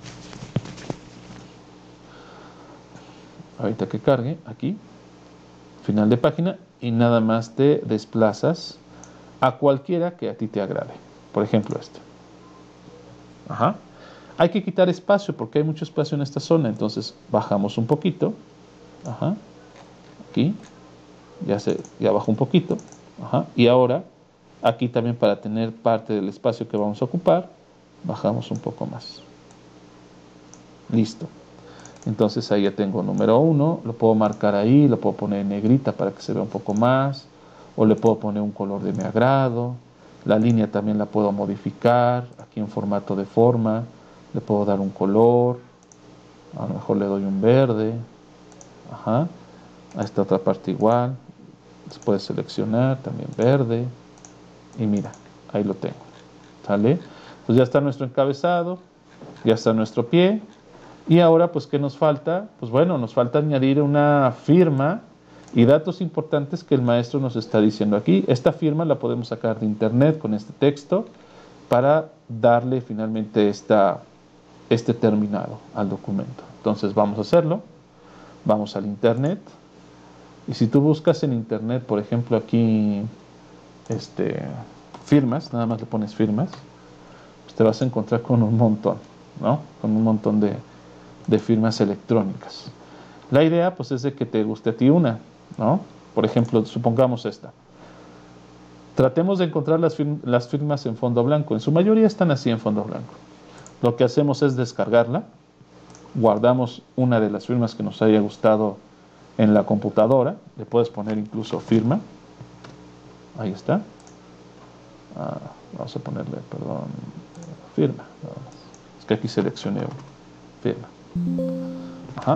S1: Ahorita que cargue, aquí, final de página, y nada más te desplazas a cualquiera que a ti te agrade. Por ejemplo, Ajá. Hay que quitar espacio porque hay mucho espacio en esta zona. Entonces bajamos un poquito. Ajá. Aquí. Ya bajó un poquito. Ajá. Y ahora, aquí también para tener parte del espacio que vamos a ocupar, bajamos un poco más. Listo. Entonces ahí ya tengo número 1. Lo puedo marcar ahí. Lo puedo poner en negrita para que se vea un poco más. O le puedo poner un color de mi agrado. La línea también la puedo modificar. Aquí en formato de forma. Le puedo dar un color. A lo mejor le doy un verde. Ajá. A esta otra parte igual. Se puede seleccionar también verde. Y mira, ahí lo tengo. ¿Sale? Pues ya está nuestro encabezado. Ya está nuestro pie. Y ahora, pues, ¿qué nos falta? Pues bueno, nos falta añadir una firma y datos importantes que el maestro nos está diciendo aquí. Esta firma la podemos sacar de internet con este texto para darle finalmente este terminado al documento. Entonces vamos a hacerlo. Vamos al internet. Y si tú buscas en internet, por ejemplo, aquí firmas, nada más le pones firmas, pues te vas a encontrar con un montón, ¿no? Con un montón de de firmas electrónicas. La idea pues es de que te guste a ti una, ¿no? Por ejemplo, supongamos esta. Tratemos de encontrar las firmas en fondo blanco. En su mayoría están así en fondo blanco. Lo que hacemos es descargarla, guardamos una de las firmas que nos haya gustado en la computadora, le puedes poner incluso firma, ahí está. Vamos a ponerle, perdón, firma, nada más. Es que aquí seleccioné firma. Ajá.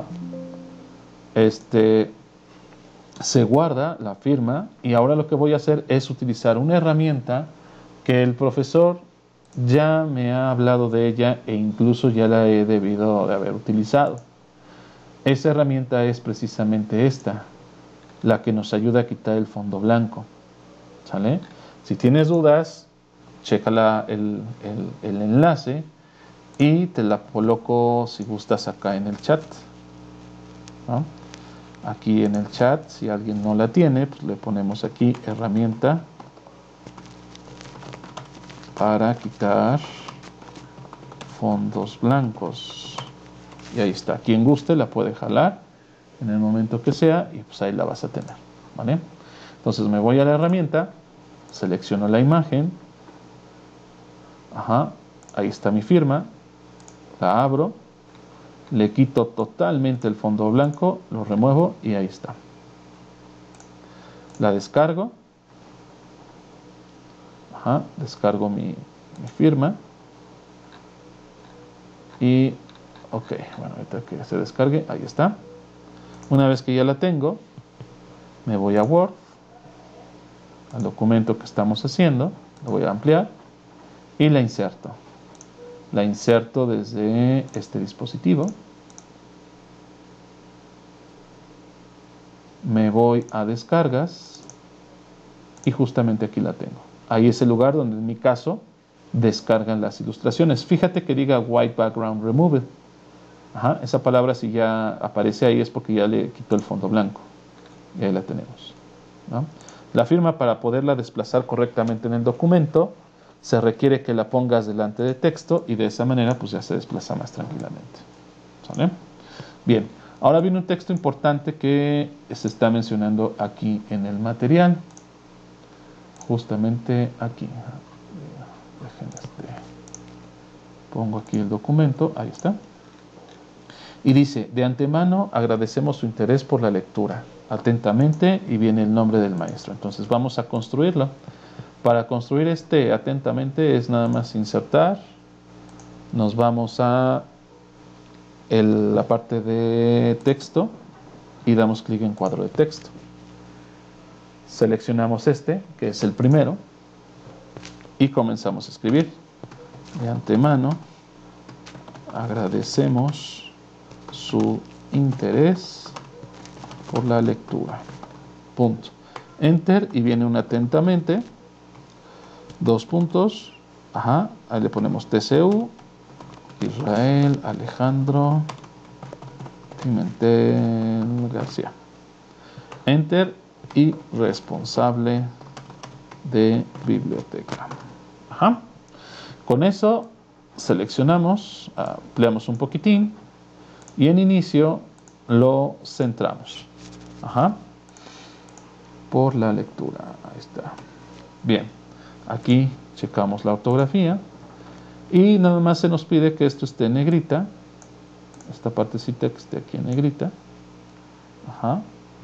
S1: Se guarda la firma y ahora lo que voy a hacer es utilizar una herramienta que el profesor ya me ha hablado de ella e incluso ya la he debido de haber utilizado. Esa herramienta es precisamente esta, la que nos ayuda a quitar el fondo blanco. ¿Sale? Si tienes dudas, checa el enlace y te la coloco si gustas acá en el chat, ¿no? Aquí en el chat, si alguien no la tiene, pues le ponemos aquí herramienta para quitar fondos blancos. Y ahí está. Quien guste la puede jalar en el momento que sea y pues ahí la vas a tener, ¿vale? Entonces me voy a la herramienta, selecciono la imagen, ajá, ahí está mi firma, la abro, le quito totalmente el fondo blanco, lo remuevo y ahí está. La descargo, ajá, descargo mi firma y ok, bueno, ahorita que se descargue, ahí está. Una vez que ya la tengo, me voy a Word, al documento que estamos haciendo, lo voy a ampliar y la inserto. La inserto desde este dispositivo. Me voy a descargas y justamente aquí la tengo. Ahí es el lugar donde en mi caso descargan las ilustraciones. Fíjate que diga White Background Removed. Ajá, esa palabra si ya aparece ahí es porque ya le quitó el fondo blanco. Y ahí la tenemos, ¿no? La firma, para poderla desplazar correctamente en el documento, se requiere que la pongas delante de texto y de esa manera pues ya se desplaza más tranquilamente. ¿Sale? Bien, ahora viene un texto importante que se está mencionando aquí en el material. Justamente aquí. Pongo aquí el documento, ahí está. Y dice, de antemano agradecemos su interés por la lectura. Atentamente, y viene el nombre del maestro. Entonces vamos a construirlo. Para construir atentamente es nada más insertar. Nos vamos a la parte de texto y damos clic en cuadro de texto. Seleccionamos que es el primero, y comenzamos a escribir. De antemano agradecemos su interés por la lectura. Punto. Enter y viene un atentamente. 2 puntos. Ajá. Ahí le ponemos TCU. Israel Alejandro Pimentel García. Enter y responsable de biblioteca. Ajá. Con eso seleccionamos, ampliamos un poquitín y en inicio lo centramos. Ajá. Por la lectura. Ahí está. Bien. Aquí checamos la ortografía y nada más se nos pide que esto esté en negrita. Esta partecita que esté aquí en negrita. Ajá.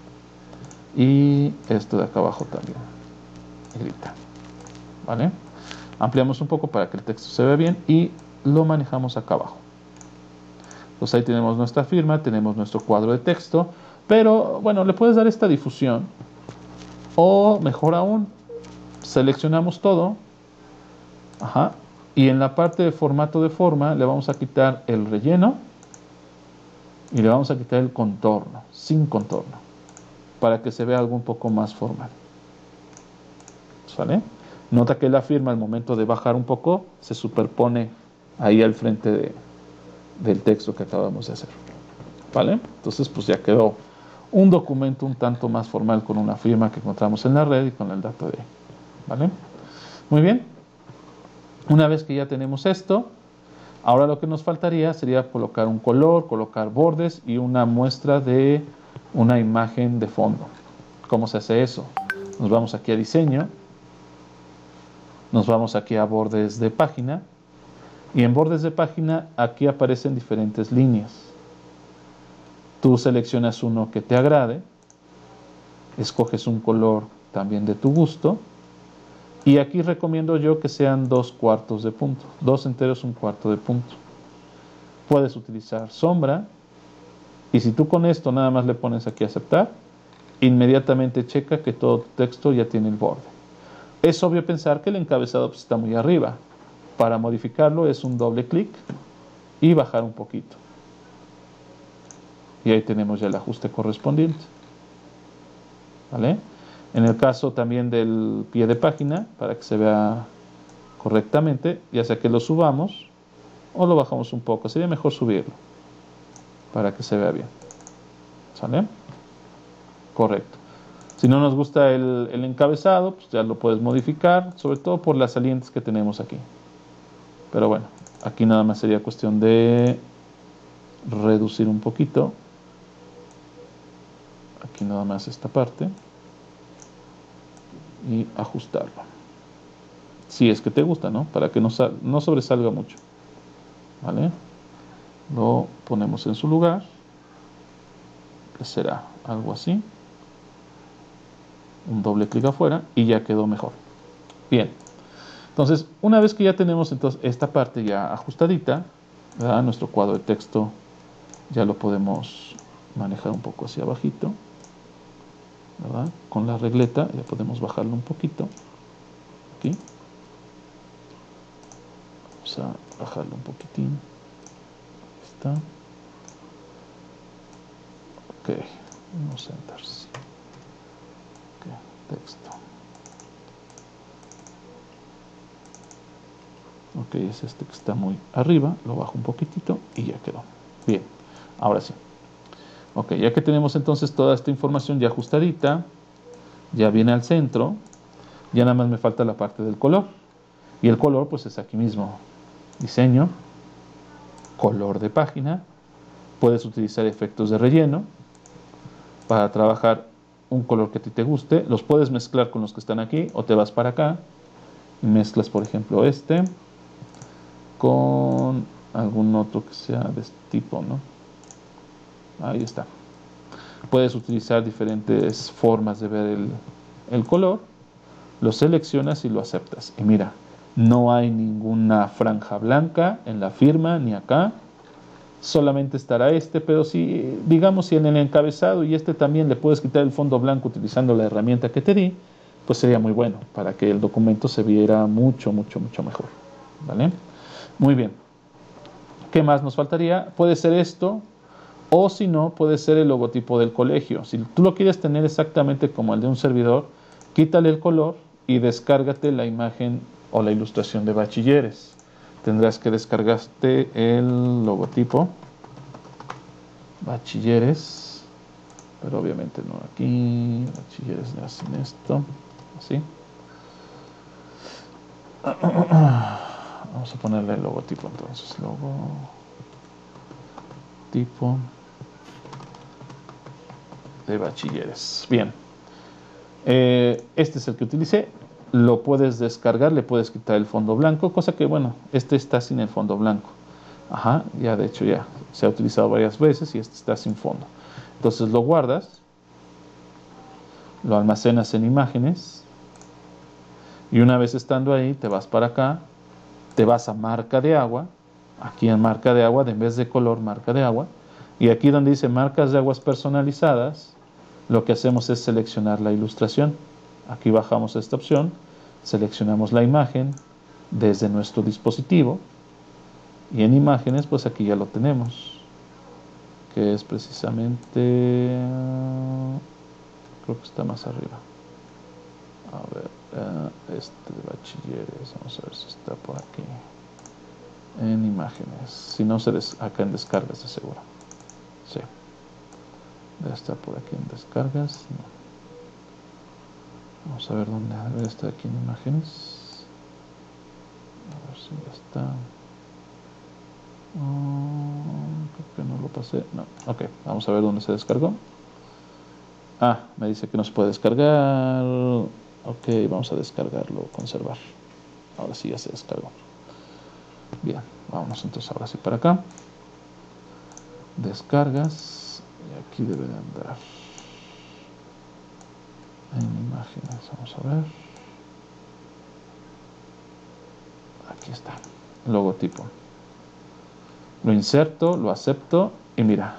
S1: Y esto de acá abajo también. Negrita. ¿Vale? Ampliamos un poco para que el texto se vea bien y lo manejamos acá abajo. Pues ahí tenemos nuestra firma, tenemos nuestro cuadro de texto, pero bueno, le puedes dar esta difusión o mejor aún, seleccionamos todo, ajá, y en la parte de formato de forma le vamos a quitar el relleno y le vamos a quitar el contorno, sin contorno, para que se vea algo un poco más formal. ¿Sale? Nota que la firma al momento de bajar un poco se superpone ahí al frente del texto que acabamos de hacer. ¿Vale? Entonces pues ya quedó un documento un tanto más formal con una firma que encontramos en la red y con el dato de... ¿Vale? Muy bien. Una vez que ya tenemos esto, Ahora lo que nos faltaría sería colocar un color, colocar bordes y una muestra de una imagen de fondo. ¿Cómo se hace eso? Nos vamos aquí a diseño, nos vamos aquí a bordes de página y en bordes de página aquí aparecen diferentes líneas. Tú seleccionas uno que te agrade, escoges un color también de tu gusto y aquí recomiendo yo que sean 2/4 de punto, 2 enteros, 1/4 de punto. Puedes utilizar sombra y si tú con esto nada más le pones aquí a aceptar, inmediatamente checa que todo tu texto ya tiene el borde. Es obvio pensar que el encabezado pues, está muy arriba. Para modificarlo es un doble clic y bajar un poquito. Y ahí tenemos ya el ajuste correspondiente. ¿Vale? En el caso también del pie de página, para que se vea correctamente, ya sea que lo subamos o lo bajamos un poco. Sería mejor subirlo para que se vea bien. ¿Sale? Correcto. Si no nos gusta el encabezado, pues ya lo puedes modificar, sobre todo por las salientes que tenemos aquí. Pero bueno, aquí nada más sería cuestión de reducir un poquito. Aquí nada más esta parte. Y ajustarlo. Si es que te gusta, ¿no? Para que no sobresalga mucho. ¿Vale? Lo ponemos en su lugar. Que será algo así. Un doble clic afuera y ya quedó mejor. Bien. Entonces, una vez que ya tenemos entonces esta parte ya ajustadita, ¿verdad? Nuestro cuadro de texto ya lo podemos manejar un poco hacia abajito, ¿verdad? Con la regleta ya podemos bajarlo un poquito. Aquí. Vamos a bajarlo un poquitín. Ahí está. Ok. Unos centers. Ok. Texto. Ok, es este que está muy arriba. Lo bajo un poquitito y ya quedó. Bien. Ahora sí. Ok, ya que tenemos entonces toda esta información ya ajustadita, ya viene al centro, ya nada más me falta la parte del color. Y el color pues es aquí mismo. Diseño, color de página. Puedes utilizar efectos de relleno para trabajar un color que a ti te guste. Los puedes mezclar con los que están aquí o te vas para acá y mezclas por ejemplo este con algún otro que sea de este tipo, ¿no? Ahí está. Puedes utilizar diferentes formas de ver el color, lo seleccionas y lo aceptas. Y mira, no hay ninguna franja blanca en la firma ni acá, solamente estará este, pero si, digamos, si en el encabezado y este también le puedes quitar el fondo blanco utilizando la herramienta que te di, pues sería muy bueno para que el documento se viera mucho, mucho, mucho mejor. ¿Vale? Muy bien. ¿Qué más nos faltaría? Puede ser esto. O si no, puede ser el logotipo del colegio. Si tú lo quieres tener exactamente como el de un servidor, quítale el color y descárgate la imagen o la ilustración de bachilleres. Tendrás que descargarte el logotipo bachilleres, pero obviamente no aquí. Bachilleres le hacen esto, así. Vamos a ponerle el logotipo entonces. Logotipo de bachilleres. Bien. Este es el que utilicé. Lo puedes descargar, le puedes quitar el fondo blanco, cosa que, bueno, este está sin el fondo blanco. Ajá, ya de hecho ya se ha utilizado varias veces y este está sin fondo. Entonces lo guardas, lo almacenas en imágenes y una vez estando ahí te vas para acá, te vas a marca de agua, aquí en marca de agua, en vez de color, marca de agua, y aquí donde dice marcas de aguas personalizadas, lo que hacemos es seleccionar la ilustración. Aquí bajamos esta opción, seleccionamos la imagen desde nuestro dispositivo y en imágenes pues aquí ya lo tenemos, que es precisamente, creo que está más arriba. A ver, este de bachilleres, vamos a ver si está por aquí. En imágenes, si no acá en descargas de seguro. Sí. Debe estar por aquí en descargas. No. Vamos a ver dónde debe estar aquí en imágenes. A ver si ya está. Creo que no lo pasé. No. Ok, vamos a ver dónde se descargó. Ah, me dice que no se puede descargar. Ok, vamos a descargarlo, conservar. Ahora sí ya se descargó. Bien, vámonos entonces ahora sí para acá. Descargas. Y aquí debe de andar. En imágenes, vamos a ver. Aquí está. Logotipo. Lo inserto, lo acepto y mira.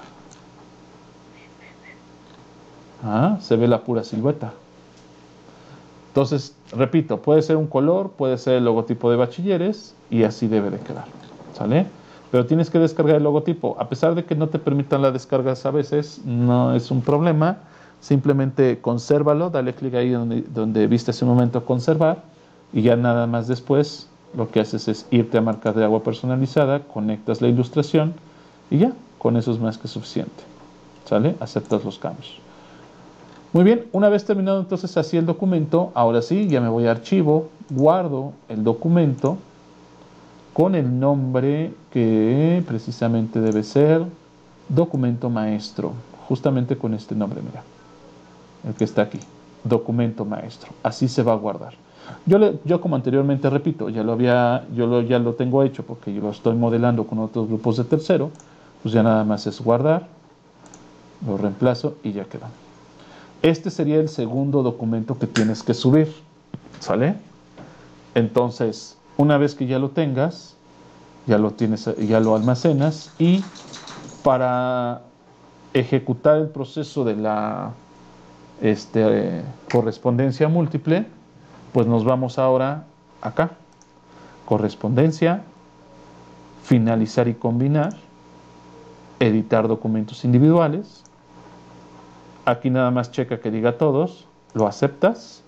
S1: Ah, se ve la pura silueta. Entonces, repito, puede ser un color, puede ser el logotipo de bachilleres y así debe de quedar. ¿Sale? Pero tienes que descargar el logotipo. A pesar de que no te permitan las descargas a veces, no es un problema. Simplemente consérvalo, dale clic ahí donde viste hace un momento conservar y ya nada más después lo que haces es irte a marca de agua personalizada, conectas la ilustración y ya, con eso es más que suficiente. ¿Sale? Aceptas los cambios. Muy bien, una vez terminado entonces así el documento, ahora sí, ya me voy a archivo, guardo el documento con el nombre que precisamente debe ser documento maestro, justamente con este nombre, mira, el que está aquí, documento maestro, así se va a guardar. Yo como anteriormente repito, ya lo tengo hecho porque yo lo estoy modelando con otros grupos de tercero, pues ya nada más es guardar, lo reemplazo y ya quedó. Este sería el segundo documento que tienes que subir, ¿sale? Entonces, una vez que ya lo tengas, ya lo tienes, ya lo almacenas y para ejecutar el proceso de la correspondencia múltiple, pues nos vamos ahora acá, correspondencia, finalizar y combinar, editar documentos individuales. Aquí nada más checa que diga todos, lo aceptas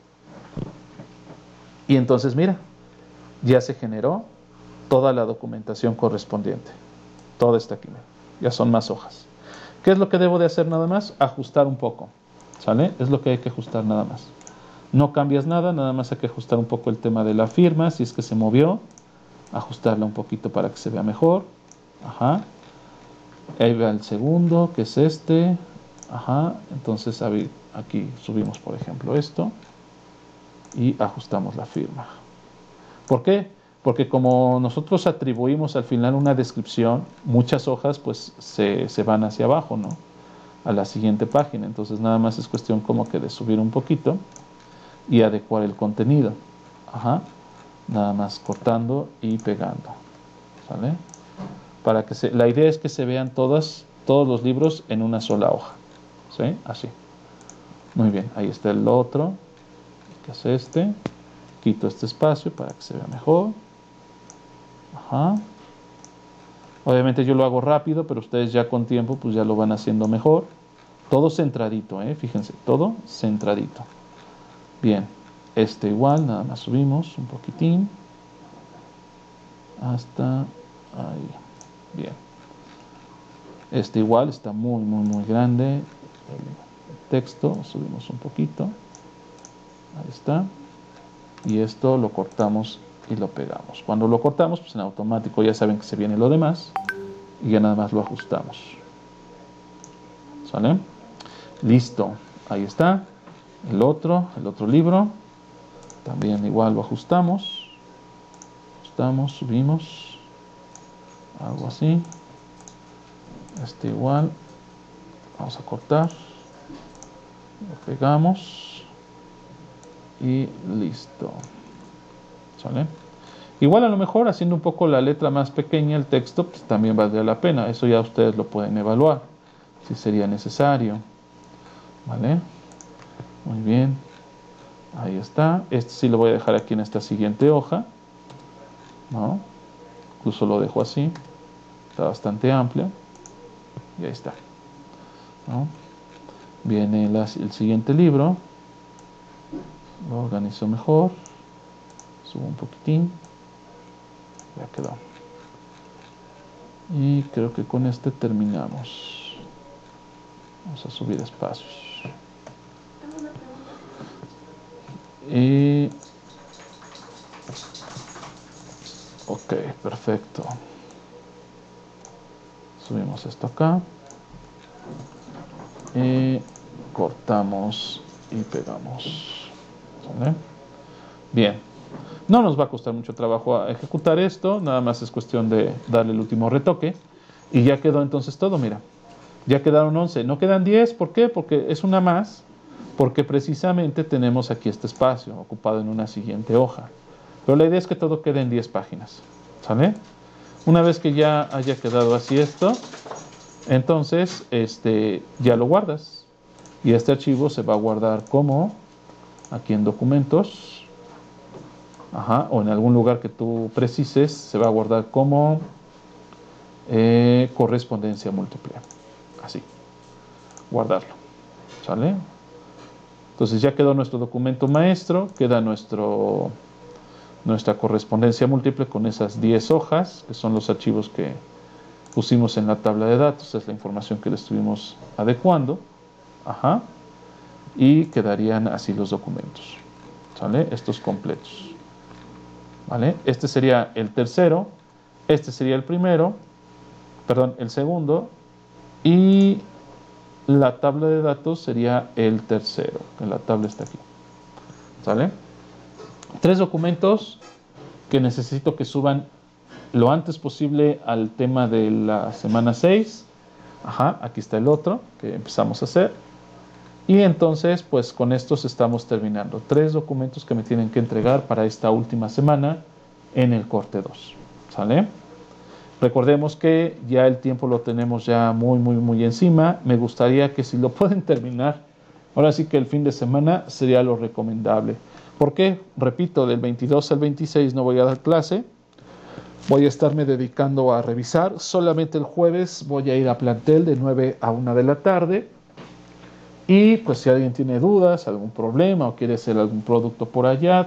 S1: y entonces mira, ya se generó toda la documentación correspondiente. Todo está aquí, ya son más hojas. ¿Qué es lo que debo de hacer nada más? Ajustar un poco, ¿sale? Es lo que hay que ajustar nada más. No cambias nada, nada más hay que ajustar un poco el tema de la firma, si es que se movió, ajustarla un poquito para que se vea mejor. Ajá. Ahí va el segundo, que es este. Ajá. Entonces aquí subimos, por ejemplo, esto y ajustamos la firma. ¿Por qué? Porque como nosotros atribuimos al final una descripción, muchas hojas pues se van hacia abajo, ¿no? A la siguiente página. Entonces nada más es cuestión como que de subir un poquito y adecuar el contenido. Ajá. Nada más cortando y pegando. ¿Sale? Para que la idea es que se vean todos los libros en una sola hoja. ¿Sí? Así. Muy bien. Ahí está el otro. Que es este. Quito este espacio para que se vea mejor. Ajá. Obviamente yo lo hago rápido, pero ustedes ya con tiempo pues ya lo van haciendo mejor. Todo centradito, fíjense, todo centradito. Bien, este igual, nada más subimos un poquitín. Hasta ahí. Bien. Este igual está muy, muy, muy grande. El texto, subimos un poquito. Ahí está. Y esto lo cortamos y lo pegamos. Cuando lo cortamos, pues en automático ya saben que se viene lo demás. Y ya nada más lo ajustamos. ¿Sale? Listo. Ahí está. El otro libro. También igual lo ajustamos. Ajustamos, subimos. Algo así. Este igual. Vamos a cortar. Lo pegamos. Y listo. ¿Sale? Igual a lo mejor haciendo un poco la letra más pequeña, el texto, pues también valdría la pena. Eso ya ustedes lo pueden evaluar, si sería necesario. ¿Vale? Muy bien. Ahí está. Este sí lo voy a dejar aquí en esta siguiente hoja. ¿No? Incluso lo dejo así. Está bastante amplio. Y ahí está. ¿No? Viene el siguiente libro. Lo organizo mejor. Subo un poquitín. Ya quedó. Y creo que con este terminamos. Vamos a subir espacios. Y... ok, perfecto. Subimos esto acá. Y cortamos y pegamos. ¿Vale? Bien. No nos va a costar mucho trabajo a ejecutar esto. Nada más es cuestión de darle el último retoque. Y ya quedó entonces todo, mira. Ya quedaron 11. No quedan 10. ¿Por qué? Porque es una más. Porque precisamente tenemos aquí este espacio ocupado en una siguiente hoja. Pero la idea es que todo quede en 10 páginas. ¿Sale? Una vez que ya haya quedado así esto, entonces ya lo guardas. Y este archivo se va a guardar como aquí en documentos. Ajá, o en algún lugar que tú precises, se va a guardar como correspondencia múltiple. Así. Guardarlo. ¿Sale? Entonces ya quedó nuestro documento maestro, queda nuestra correspondencia múltiple con esas 10 hojas, que son los archivos que pusimos en la tabla de datos, es la información que le estuvimos adecuando. Ajá. Y quedarían así los documentos. ¿Sale? Estos completos. ¿Vale? Este sería el tercero, este sería el primero, perdón, el segundo, y la tabla de datos sería el tercero, que la tabla está aquí. ¿Sale? 3 documentos que necesito que suban lo antes posible al tema de la semana 6. Ajá, aquí está el otro que empezamos a hacer. Y entonces, pues con estos estamos terminando. 3 documentos que me tienen que entregar para esta última semana en el corte 2. ¿Sale? Recordemos que ya el tiempo lo tenemos ya muy encima. Me gustaría que si lo pueden terminar, ahora sí que el fin de semana sería lo recomendable. ¿Por qué? Repito, del 22 al 26 no voy a dar clase. Voy a estarme dedicando a revisar. Solamente el jueves voy a ir a plantel de 9 a 1 de la tarde. Y pues si alguien tiene dudas, algún problema o quiere hacer algún producto por allá,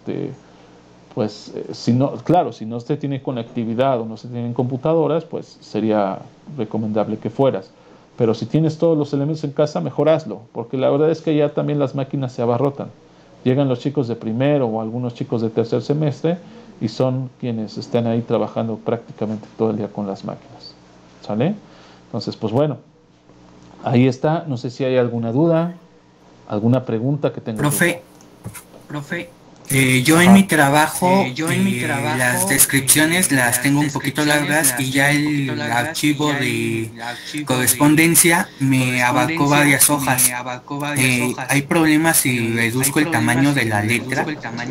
S1: pues si no, claro, si no se tiene conectividad o no se tienen computadoras, pues sería recomendable que fueras. Pero si tienes todos los elementos en casa, mejor hazlo, porque la verdad es que ya también las máquinas se abarrotan. Llegan los chicos de primero o algunos chicos de tercer semestre y son quienes están ahí trabajando prácticamente todo el día con las máquinas. ¿Sale? Entonces, pues bueno, ahí está. No sé si hay alguna duda, alguna pregunta que tenga.
S3: Profe, yo en mi trabajo, las descripciones las tengo un poquito largas y ya el archivo de correspondencia me abarcó varias hojas. ¿Hay problemas si reduzco el tamaño de la letra?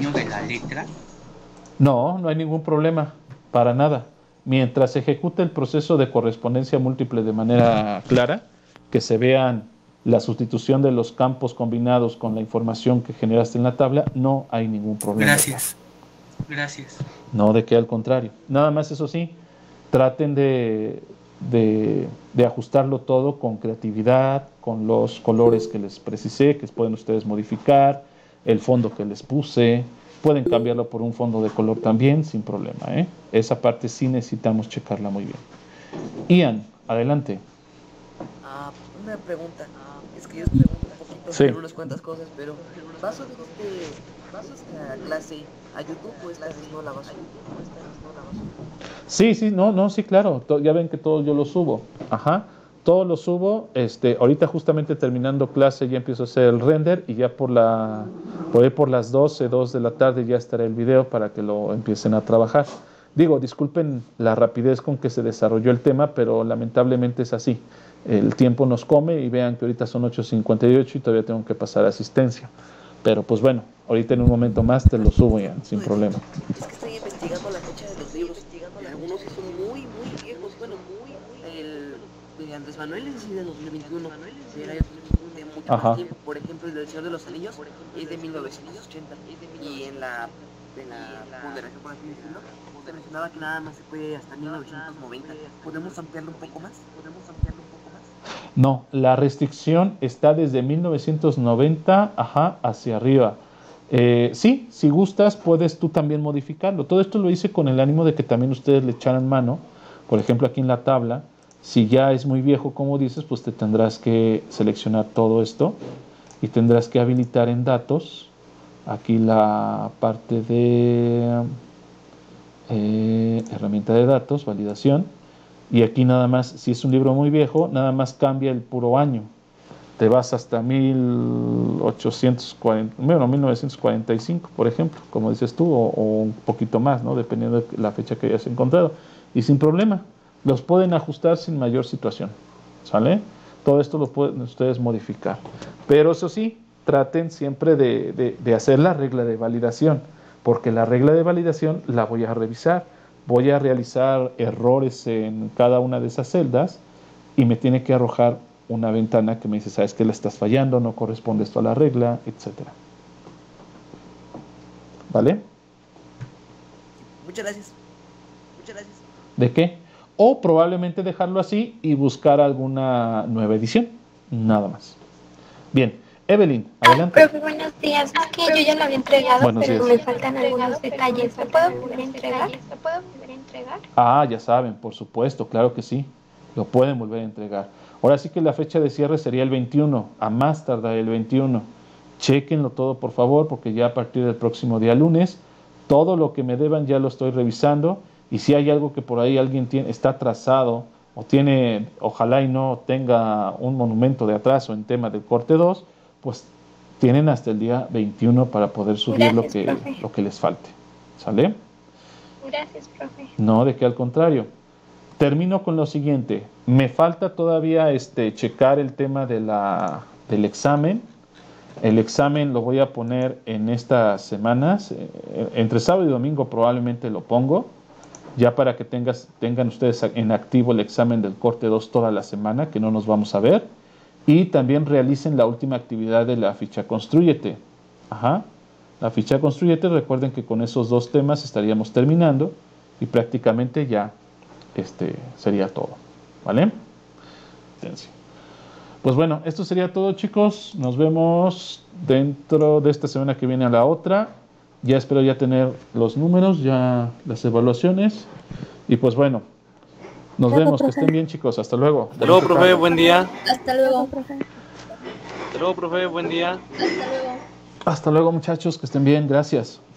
S1: No, no hay ningún problema, para nada. Mientras se ejecute el proceso de correspondencia múltiple de manera clara, que se vean la sustitución de los campos combinados con la información que generaste en la tabla, no hay ningún problema.
S3: Gracias.
S1: No, de que al contrario. Nada más eso sí, traten de ajustarlo todo con creatividad, con los colores que les precisé, que pueden ustedes modificar, el fondo que les puse. Pueden cambiarlo por un fondo de color también, sin problema, ¿eh? Esa parte sí necesitamos checarla muy bien. Ian, adelante.
S2: Una pregunta. Es que yo pregunto un poquito sobre unas cuantas cosas, pero ¿vas a esta clase a YouTube o esta vez no la vas a
S1: Sí, sí, claro. Ya ven que todo yo lo subo. Ajá. Todo lo subo. Ahorita justamente terminando clase ya empiezo a hacer el render y ya por ahí por las 2 de la tarde ya estará el video para que lo empiecen a trabajar. Digo, disculpen la rapidez con que se desarrolló el tema, pero lamentablemente es así. El tiempo nos come y vean que ahorita son 8:58 y todavía tengo que pasar asistencia. Pero pues bueno, ahorita en un momento más te lo subo ya, sin problema.
S2: Es que estoy investigando la fecha de los libros. Algunos sí son muy viejos. Bueno, el de Andrés Manuel es de 2021. Era de mucho más tiempo. Por ejemplo, el del Señor de los Anillos es de 1980. Y en la ponderación, por así decirlo, se mencionaba que nada más se puede hasta 1990. ¿Podemos ampliarlo un poco más?
S1: No, la restricción está desde 1990 hacia arriba. Sí, si gustas, puedes tú también modificarlo. Todo esto lo hice con el ánimo de que también ustedes le echaran mano. Por ejemplo, aquí en la tabla, si ya es muy viejo, como dices, pues te tendrás que seleccionar todo esto y tendrás que habilitar en datos aquí la parte de herramienta de datos, validación. Y aquí nada más, si es un libro muy viejo, nada más cambia el puro año. Te vas hasta 1945, por ejemplo, como dices tú, o un poquito más, ¿no? Dependiendo de la fecha que hayas encontrado. Y sin problema, los pueden ajustar sin mayor situación, ¿sale? Todo esto lo pueden ustedes modificar. Pero eso sí, traten siempre de hacer la regla de validación, porque la regla de validación la voy a revisar. Voy a realizar errores en cada una de esas celdas y me tiene que arrojar una ventana que me dice, sabes que la estás fallando, no corresponde esto a la regla, etcétera. ¿Vale?
S2: Muchas gracias. Muchas gracias.
S1: ¿De qué? O probablemente dejarlo así y buscar alguna nueva edición. Nada más. Bien, Evelyn, adelante.
S5: Profe, buenos días. Es que yo ya lo había entregado,
S1: Buenos
S5: pero
S1: días.
S5: me faltan algunos detalles. ¿Me puedo volver a entregar?
S1: Ah, ya saben, por supuesto, claro que sí. Lo pueden volver a entregar. Ahora sí que la fecha de cierre sería el 21, a más tardar el 21. Chéquenlo todo, por favor, porque ya a partir del próximo día lunes, todo lo que me deban ya lo estoy revisando. Y si hay algo que por ahí alguien está atrasado o tiene, ojalá y no tenga un monumento de atraso en tema del corte 2, pues tienen hasta el día 21 para poder subir
S5: Gracias,
S1: lo que les falte. ¿Sale?
S5: Gracias, profe.
S1: No, de que al contrario. Termino con lo siguiente. Me falta todavía checar el tema del examen. El examen lo voy a poner en estas semanas. Entre sábado y domingo probablemente lo pongo. Ya para que tengan ustedes en activo el examen del corte 2 toda la semana, que no nos vamos a ver. Y también realicen la última actividad de la ficha Constrúyete. Ajá. La ficha Constrúyete, recuerden que con esos dos temas estaríamos terminando y prácticamente ya sería todo. ¿Vale? Pues bueno, esto sería todo, chicos. Nos vemos dentro de esta semana que viene a la otra. Ya espero ya tener los números, ya las evaluaciones. Y pues bueno, nos vemos. Que estén bien, chicos. Hasta luego.
S6: Hasta luego, profe. Buen día.
S5: Hasta luego, profe.
S6: Hasta luego, profe. Buen día.
S5: Hasta luego.
S1: Hasta luego, muchachos. Que estén bien. Gracias.